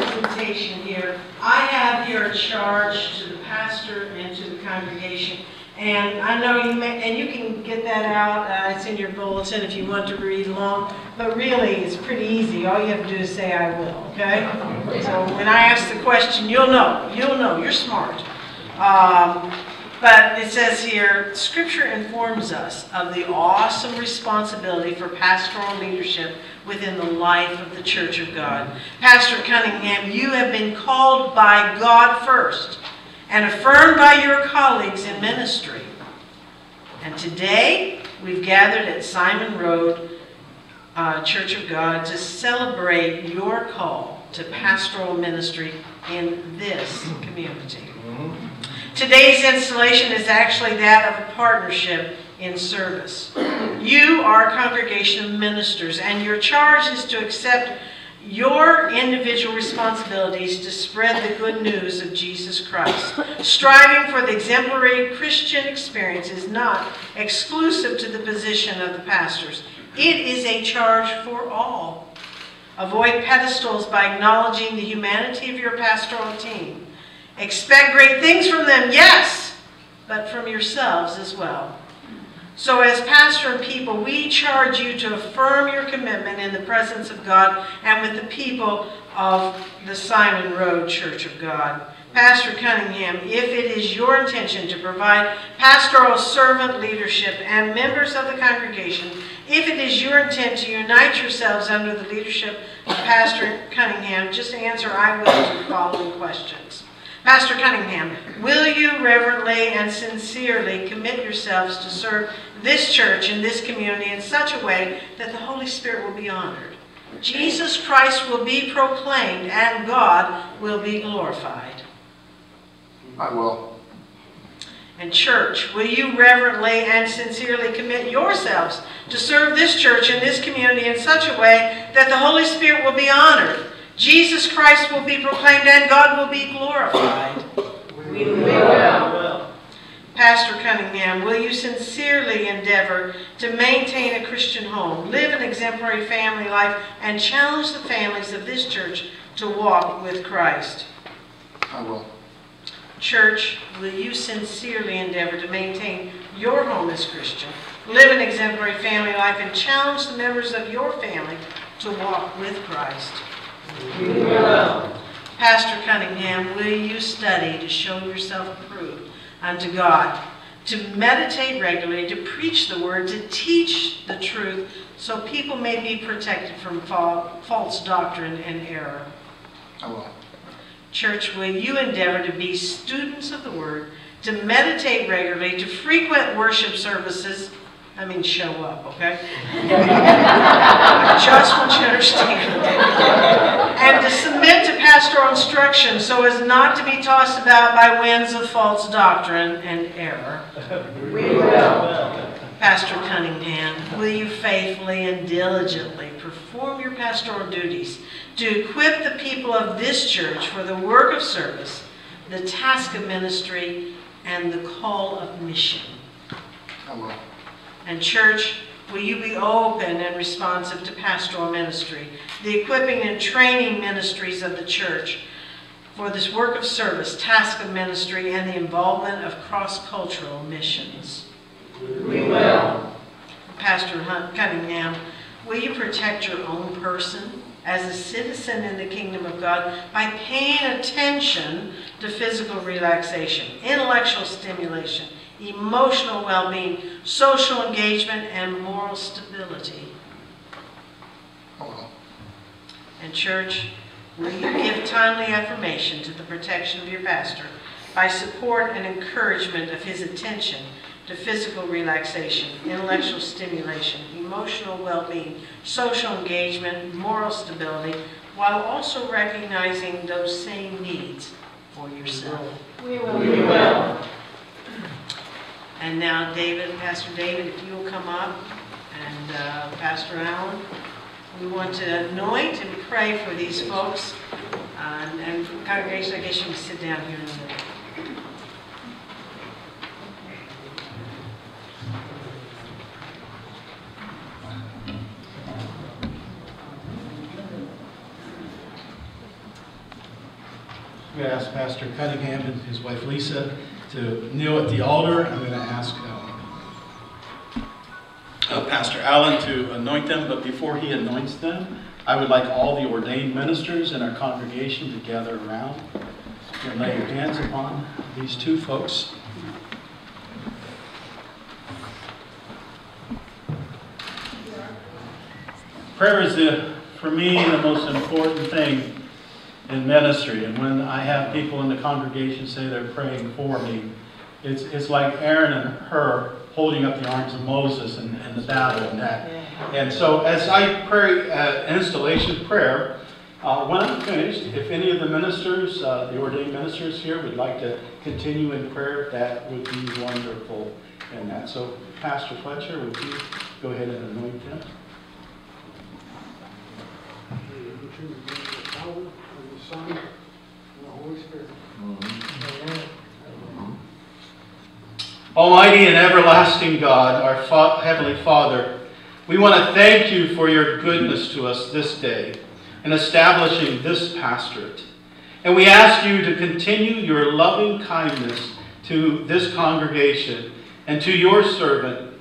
Representation here. I have here a charge to the pastor and to the congregation, And I know you may, and you can get that out, it's in your bulletin if you want to read along, but really it's pretty easy. All you have to do is say, I will, okay? So when I ask the question, you'll know, you're smart. But it says here, Scripture informs us of the awesome responsibility for pastoral leadership within the life of the Church of God. Pastor Cunningham, you have been called by God first and affirmed by your colleagues in ministry. And today, we've gathered at Simon Road Church of God to celebrate your call to pastoral ministry in this community. Today's installation is actually that of a partnership in service. You are a congregation of ministers, and your charge is to accept your individual responsibilities to spread the good news of Jesus Christ. Striving for the exemplary Christian experience is not exclusive to the position of the pastors. It is a charge for all. Avoid pedestals by acknowledging the humanity of your pastoral team. Expect great things from them, yes, but from yourselves as well. So as pastor and people, we charge you to affirm your commitment in the presence of God and with the people of the Simon Road Church of God. Pastor Cunningham, if it is your intention to provide pastoral servant leadership and members of the congregation, if it is your intent to unite yourselves under the leadership of Pastor Cunningham, just answer I will to the following questions. Pastor Cunningham, will you reverently and sincerely commit yourselves to serve this church and this community in such a way that the Holy Spirit will be honored, Jesus Christ will be proclaimed, and God will be glorified? I will. And church, will you reverently and sincerely commit yourselves to serve this church and this community in such a way that the Holy Spirit will be honored, Jesus Christ will be proclaimed, and God will be glorified? We will. Pastor Cunningham, will you sincerely endeavor to maintain a Christian home, live an exemplary family life, and challenge the families of this church to walk with Christ? I will. Church, will you sincerely endeavor to maintain your home as Christian, live an exemplary family life, and challenge the members of your family to walk with Christ? We will. Pastor Cunningham, will you study to show yourself approved unto God, to meditate regularly, to preach the word, to teach the truth, so people may be protected from false doctrine and error? I will. Church, will you endeavor to be students of the word, to meditate regularly, to frequent worship services? I mean, show up, okay? I just want you to understand. And to submit to pastoral instruction so as not to be tossed about by winds of false doctrine and error. We will. Pastor Cunningham, will you faithfully and diligently perform your pastoral duties to equip the people of this church for the work of service, the task of ministry, and the call of mission? I will. And church, will you be open and responsive to pastoral ministry, the equipping and training ministries of the church for this work of service, task of ministry, and the involvement of cross-cultural missions? We will. Pastor Cunningham, will you protect your own person as a citizen in the kingdom of God by paying attention to physical relaxation, intellectual stimulation, emotional well-being, social engagement, and moral stability? I will. And church, will you give timely affirmation to the protection of your pastor by support and encouragement of his attention to physical relaxation, intellectual stimulation, emotional well-being, social engagement, moral stability, while also recognizing those same needs for yourself? We will. And now, Pastor David, if you will come up, and Pastor Allen, we want to anoint and pray for these folks. And congregation, I guess you can sit down here in a minute. We ask Pastor Cunningham and his wife Lisa to kneel at the altar. I'm going to ask Pastor Allen to anoint them, but before he anoints them, I would like all the ordained ministers in our congregation to gather around and lay your hands upon these two folks. Prayer is, for me, the most important thing in ministry. And when I have people in the congregation say they're praying for me, it's like Aaron and Hur holding up the arms of Moses in the battle and that. And so as I pray installation prayer, when I'm finished, if any of the ministers, the ordained ministers here would like to continue in prayer, that would be wonderful in that. So Pastor Fletcher, would you go ahead and anoint them? The Father, and the Son, and the Holy Spirit. Almighty and everlasting God, our Heavenly Father, we want to thank you for your goodness to us this day in establishing this pastorate. And we ask you to continue your loving kindness to this congregation and to your servant,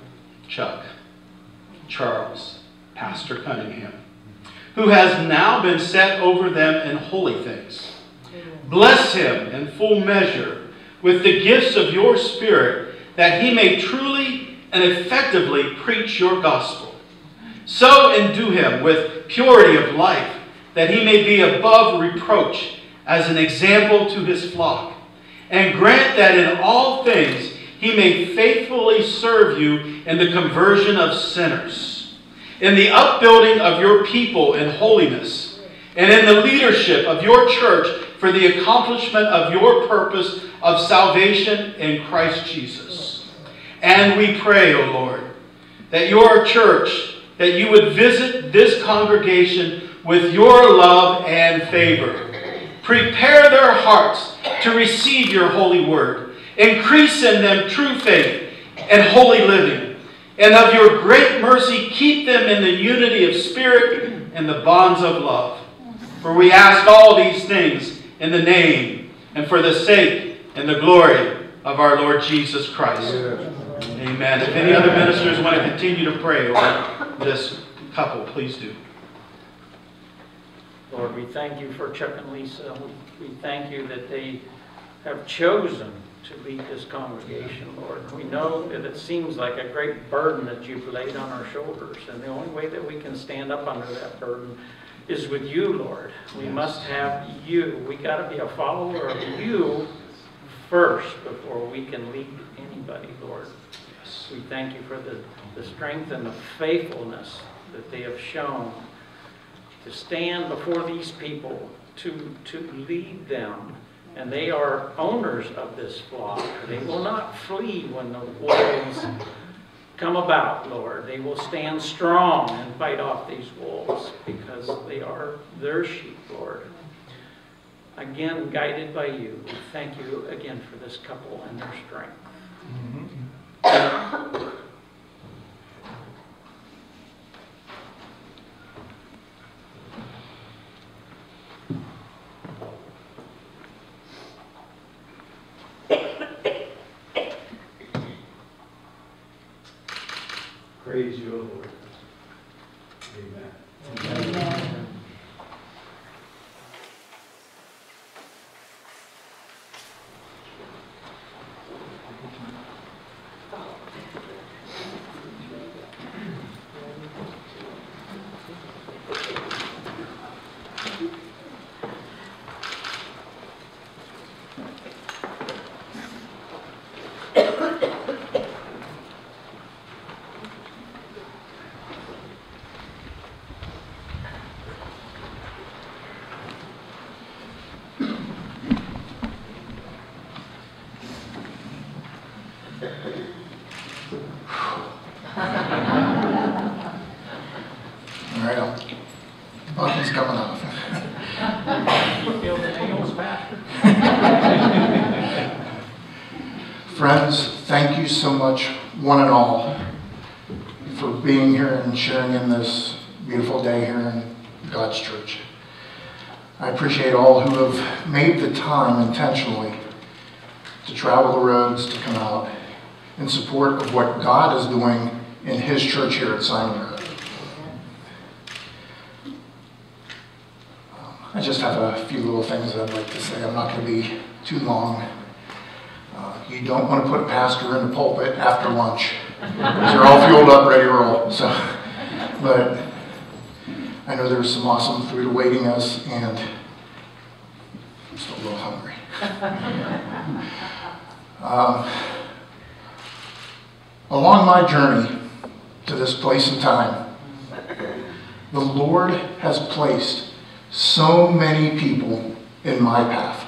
Charles, Pastor Cunningham, who has now been set over them in holy things. Bless him in full measure with the gifts of your Spirit, that he may truly and effectively preach your gospel. So endue him with purity of life, that he may be above reproach as an example to his flock. And grant that in all things he may faithfully serve you in the conversion of sinners, in the upbuilding of your people in holiness, and in the leadership of your church for the accomplishment of your purpose of salvation in Christ Jesus. And we pray, O Lord, that your church, that you would visit this congregation with your love and favor. Prepare their hearts to receive your holy word. Increase in them true faith and holy living. And of your great mercy, keep them in the unity of spirit and the bonds of love. For we ask all these things in the name and for the sake and the glory of our Lord Jesus Christ. Amen. If any other ministers want to continue to pray over this couple, please do. Lord, we thank you for Chuck and Lisa. We thank you that they have chosen to lead this congregation, Lord. We know that it seems like a great burden that you've laid on our shoulders, and the only way that we can stand up under that burden is with you, Lord. We must have you. We got to be a follower of you first before we can lead anybody, Lord. We thank you for the strength and the faithfulness that they have shown to stand before these people, to lead them. And they are owners of this flock. They will not flee when the wolves come about, Lord. They will stand strong and fight off these wolves because they are their sheep, Lord. Again, guided by you, we thank you again for this couple and their strength. Praise you, O Lord. Amen. Amen. All right, buttons coming off. Friends, thank you so much, one and all, for being here and sharing in this beautiful day here in God's church. I appreciate all who have made the time intentionally to travel the roads to come out in support of what God is doing in his church here at Simon Road. I just have a few little things that I'd like to say. I'm not going to be too long. You don't want to put a pastor in the pulpit after lunch, because you're all fueled up, ready to roll. So, but I know there's some awesome food awaiting us, and I'm still a little hungry. Along my journey to this place and time, the Lord has placed so many people in my path.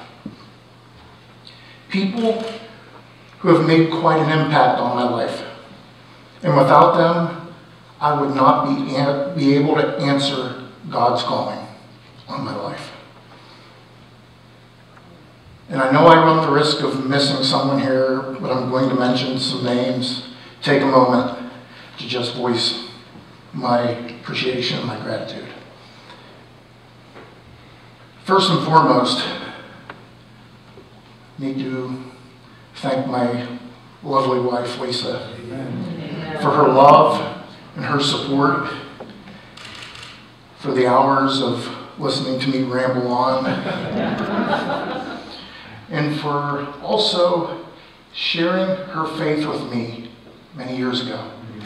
People who have made quite an impact on my life. And without them, I would not be able to answer God's calling on my life. And I know I run the risk of missing someone here, but I'm going to mention some names. Take a moment to just voice my appreciation and my gratitude. First and foremost, I need to thank my lovely wife, Lisa, for her love and her support, for the hours of listening to me ramble on, and for also sharing her faith with me many years ago.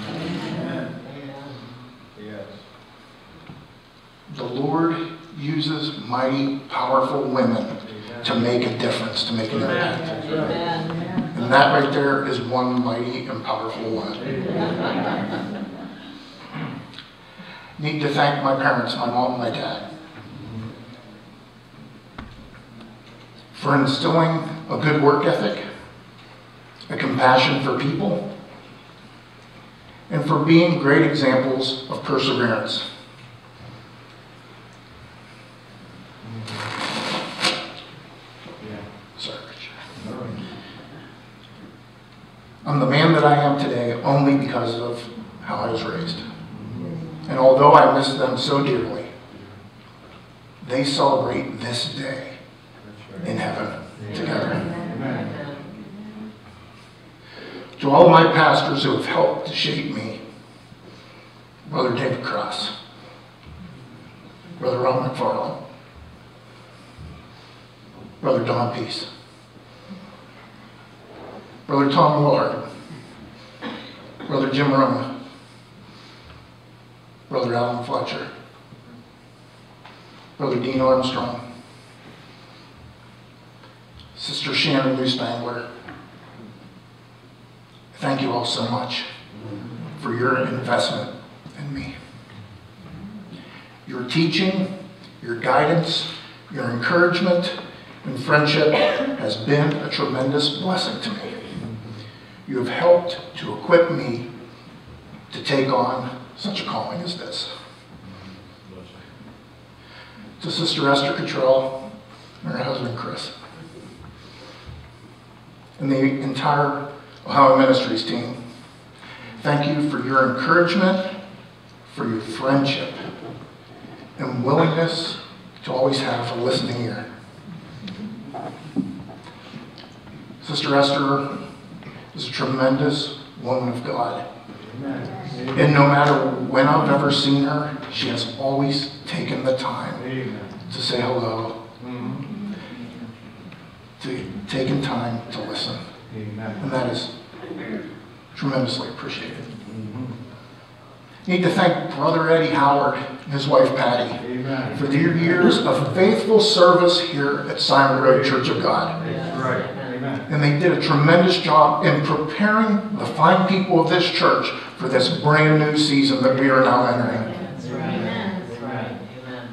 The Lord uses mighty, powerful women to make a difference, to make an impact. And that right there is one mighty and powerful woman. Need to thank my parents, my mom and my dad, for instilling a good work ethic, a compassion for people, and for being great examples of perseverance. I'm the man that I am today only because of how I was raised. And although I miss them so dearly, they celebrate this day in heaven together. To all my pastors who have helped to shape me, Brother David Cross, Brother Ron McFarland, Brother Don Peace, Brother Tom Willard, Brother Jim Roma, Brother Alan Fletcher, Brother Dean Armstrong, Sister Shannon Newspangler. Thank you all so much for your investment in me. Your teaching, your guidance, your encouragement, and friendship has been a tremendous blessing to me. You have helped to equip me to take on such a calling as this. To Sister Esther Cottrell and her husband Chris, and the entire Ohio Ministries team, thank you for your encouragement, for your friendship, and willingness to always have a listening ear. Sister Esther is a tremendous woman of God. And no matter when I've ever seen her, she has always taken the time to say hello, to taking time to listen. And that is tremendously appreciated. Need to thank Brother Eddie Howard and his wife Patty for their years of faithful service here at Simon Road Church of God. And they did a tremendous job in preparing the fine people of this church for this brand new season that we are now entering. That's right. That's right. Amen.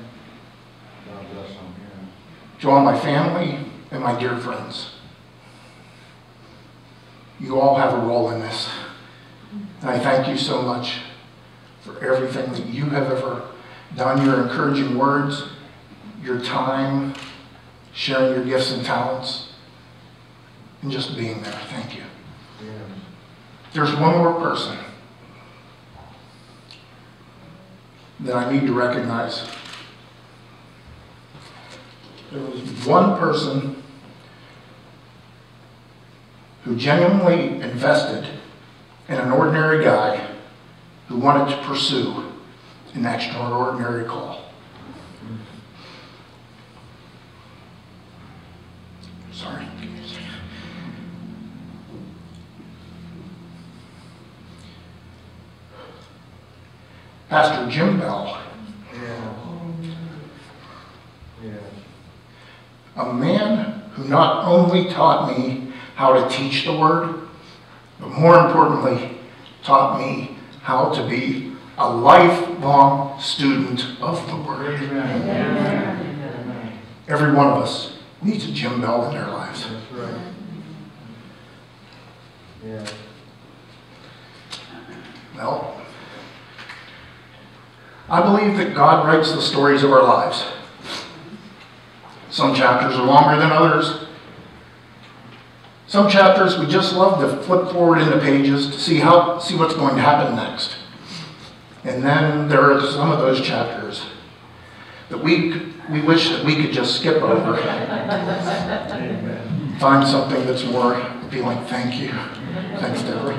To all my family and my dear friends, you all have a role in this. And I thank you so much for everything that you have ever done, your encouraging words, your time, sharing your gifts and talents, and just being there. Thank you. There's one more person that I need to recognize. There was one person who genuinely invested in an ordinary guy who wanted to pursue an extraordinary call. Sorry. Pastor Jim Bell, a man who not only taught me how to teach the word, but more importantly, taught me how to be a lifelong student of the word. Amen. Every one of us needs a Jim Bell in their lives. That's right. Yeah. Well, I believe that God writes the stories of our lives. Some chapters are longer than others. Some chapters we just love to flip forward into pages to see what's going to happen next. And then there are some of those chapters that we wish that we could just skip over. Amen. Find something that's more appealing. Thank you. Thanks, Deborah.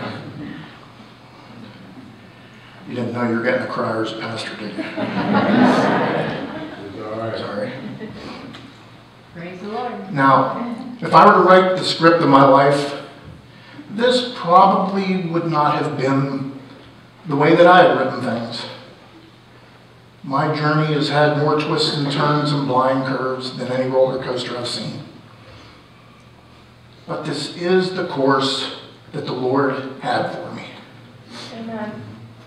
You didn't know you were getting a crier's pastor, did you? It's all right. Sorry. Praise the Lord. Now, if I were to write the script of my life, this probably would not have been the way that I had written things. My journey has had more twists and turns and blind curves than any roller coaster I've seen. But this is the course that the Lord had for me. Amen.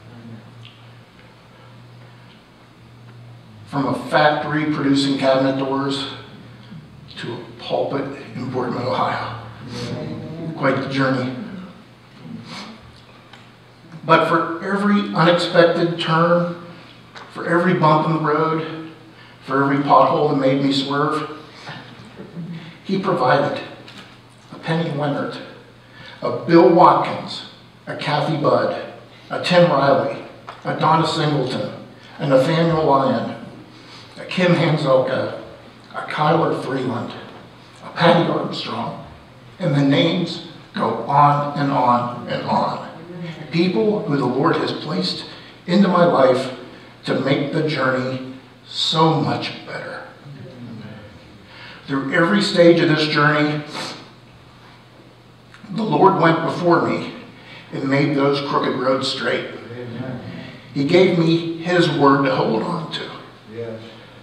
From a factory producing cabinet doors to a pulpit in Portland, Ohio. Quite the journey. But for every unexpected turn, for every bump in the road, for every pothole that made me swerve, He provided a Penny Leonard, a Bill Watkins, a Kathy Budd, a Tim Riley, a Donna Singleton, a Nathaniel Lyon, a Kim Hanzelka, a Kyler Freeland, a Patty Armstrong, and the names go on and on and on. People who the Lord has placed into my life to make the journey so much better. Through every stage of this journey, the Lord went before me and made those crooked roads straight. He gave me His word to hold on to. Yes.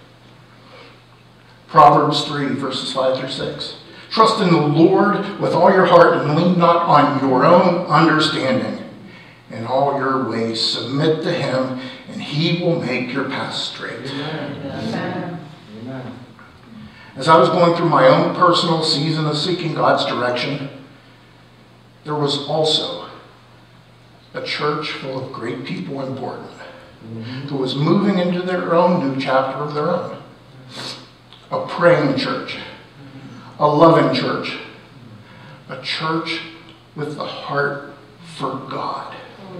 Proverbs 3, verses 5 through 6. Trust in the Lord with all your heart and lean not on your own understanding. In all your ways submit to Him, and He will make your path straight. Amen. Amen. As I was going through my own personal season of seeking God's direction, there was also a church full of great people in Portland who was moving into their own new chapter of their own. A praying church, a loving church, a church with the heart for God.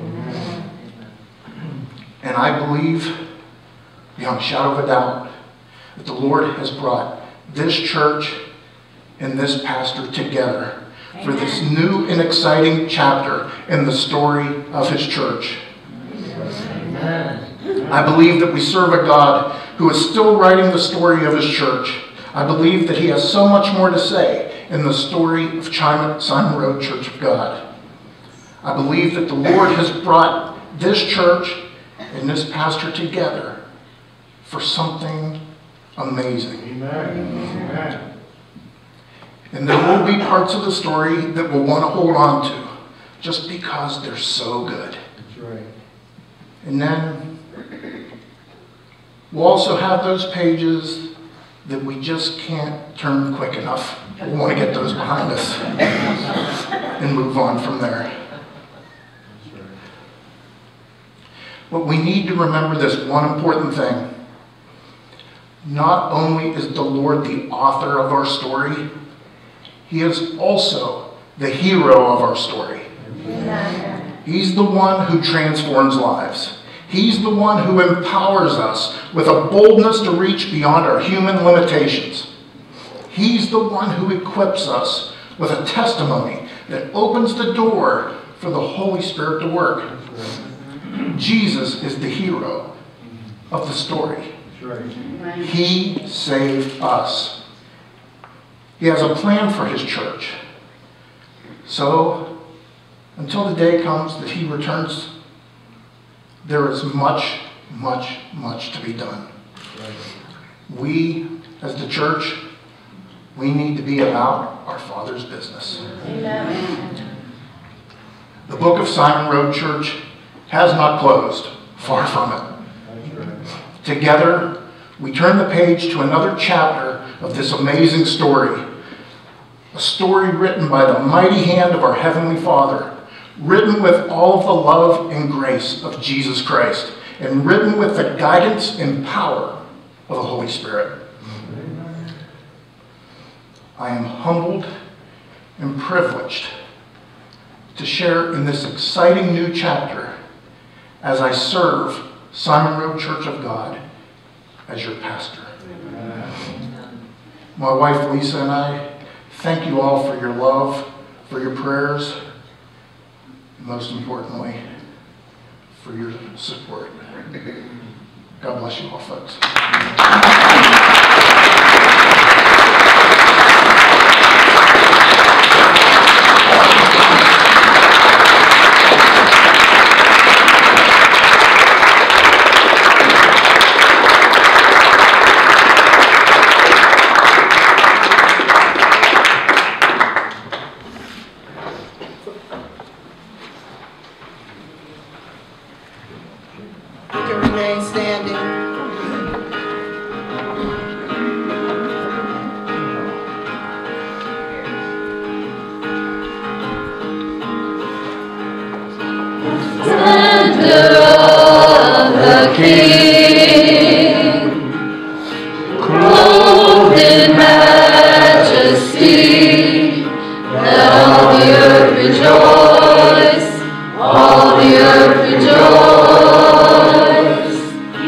And I believe, beyond a shadow of a doubt, that the Lord has brought this church and this pastor together for this new and exciting chapter in the story of His church. I believe that we serve a God who is still writing the story of His church. I believe that He has so much more to say in the story of Simon Road Church of God. I believe that the Lord has brought this church and this pastor together for something amazing. Amen. Amen. And there will be parts of the story that we'll want to hold on to just because they're so good. That's right. And then we'll also have those pages that we just can't turn quick enough. We want to get those behind us and move on from there. That's right. But we need to remember this one important thing. Not only is the Lord the author of our story, He is also the hero of our story. Amen. He's the one who transforms lives. He's the one who empowers us with a boldness to reach beyond our human limitations. He's the one who equips us with a testimony that opens the door for the Holy Spirit to work. Jesus is the hero of the story. He saved us. He has a plan for his church. So, until the day comes that he returns, there is much, much, much to be done. We, as the church, we need to be about our Father's business. Amen. The book of Simon Road Church has not closed. Far from it. Together, we turn the page to another chapter of this amazing story. A story written by the mighty hand of our Heavenly Father, written with all of the love and grace of Jesus Christ, and written with the guidance and power of the Holy Spirit. I am humbled and privileged to share in this exciting new chapter as I serve Simon Road Church of God as your pastor. My wife Lisa and I thank you all for your love, for your prayers, and most importantly, for your support. God bless you all, folks. You can remain standing. Splendor of the King, clothed in majesty, let all the earth rejoice, all the earth rejoice.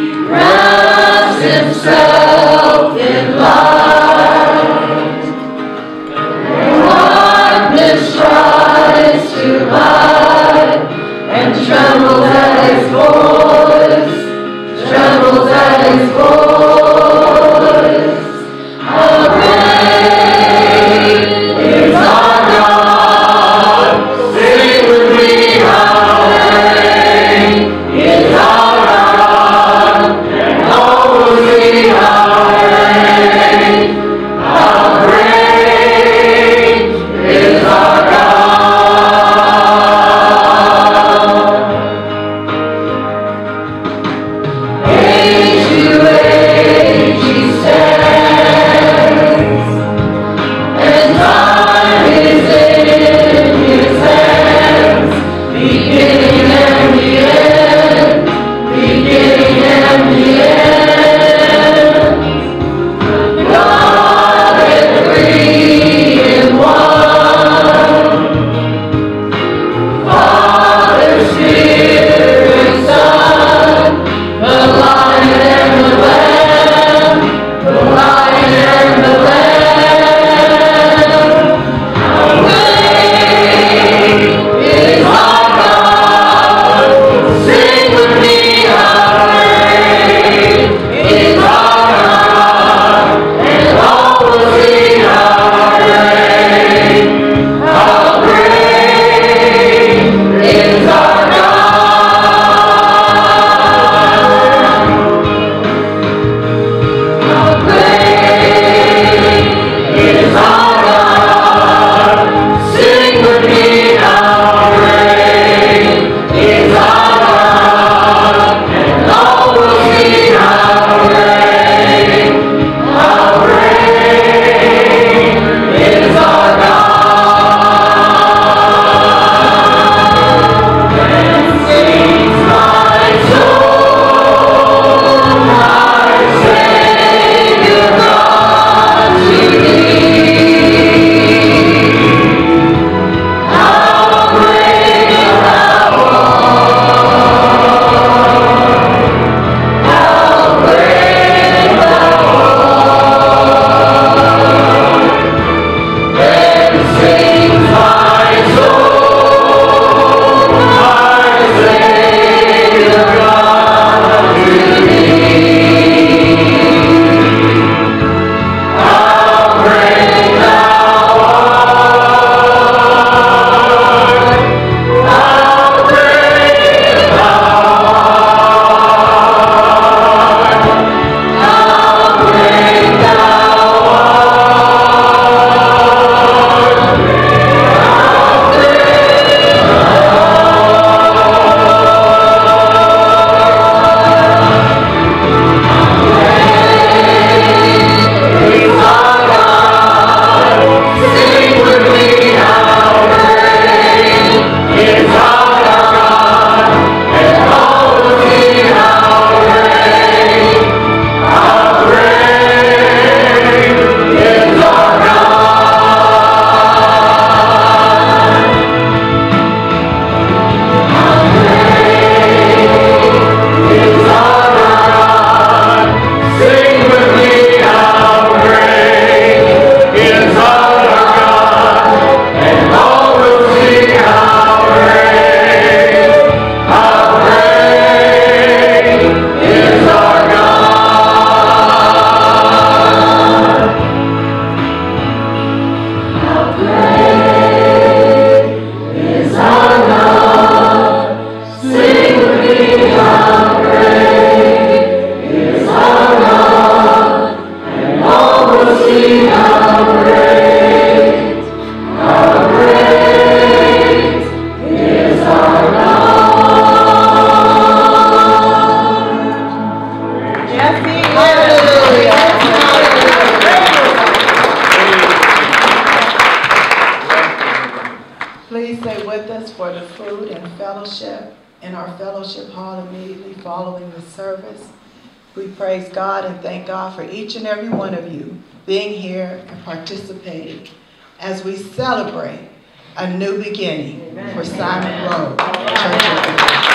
food and fellowship in our fellowship hall immediately following the service. We praise God and thank God for each and every one of you being here and participating as we celebrate a new beginning for Simon Road Church of God.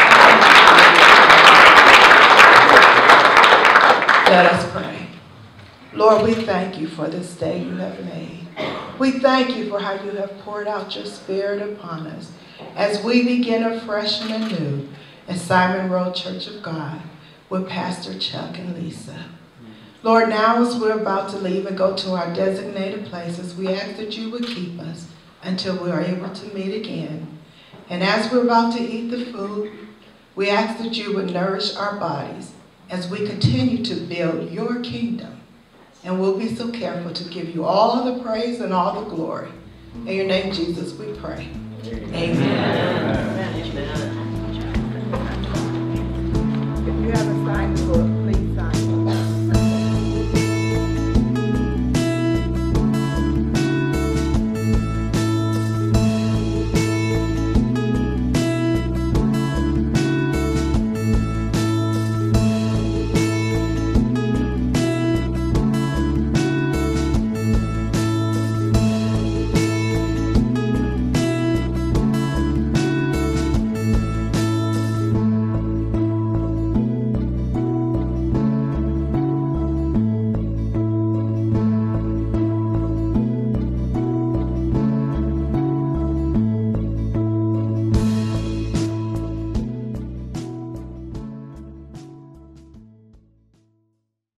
Let us pray. Lord, we thank you for this day you have made. We thank you for how you have poured out your Spirit upon us as we begin afresh and anew at Simon Road Church of God with Pastor Chuck and Lisa. Lord, now as we're about to leave and go to our designated places, we ask that you would keep us until we are able to meet again. And as we're about to eat the food, we ask that you would nourish our bodies as we continue to build your kingdom. And we'll be so careful to give you all the praise and all the glory. In your name, Jesus, we pray. Amen.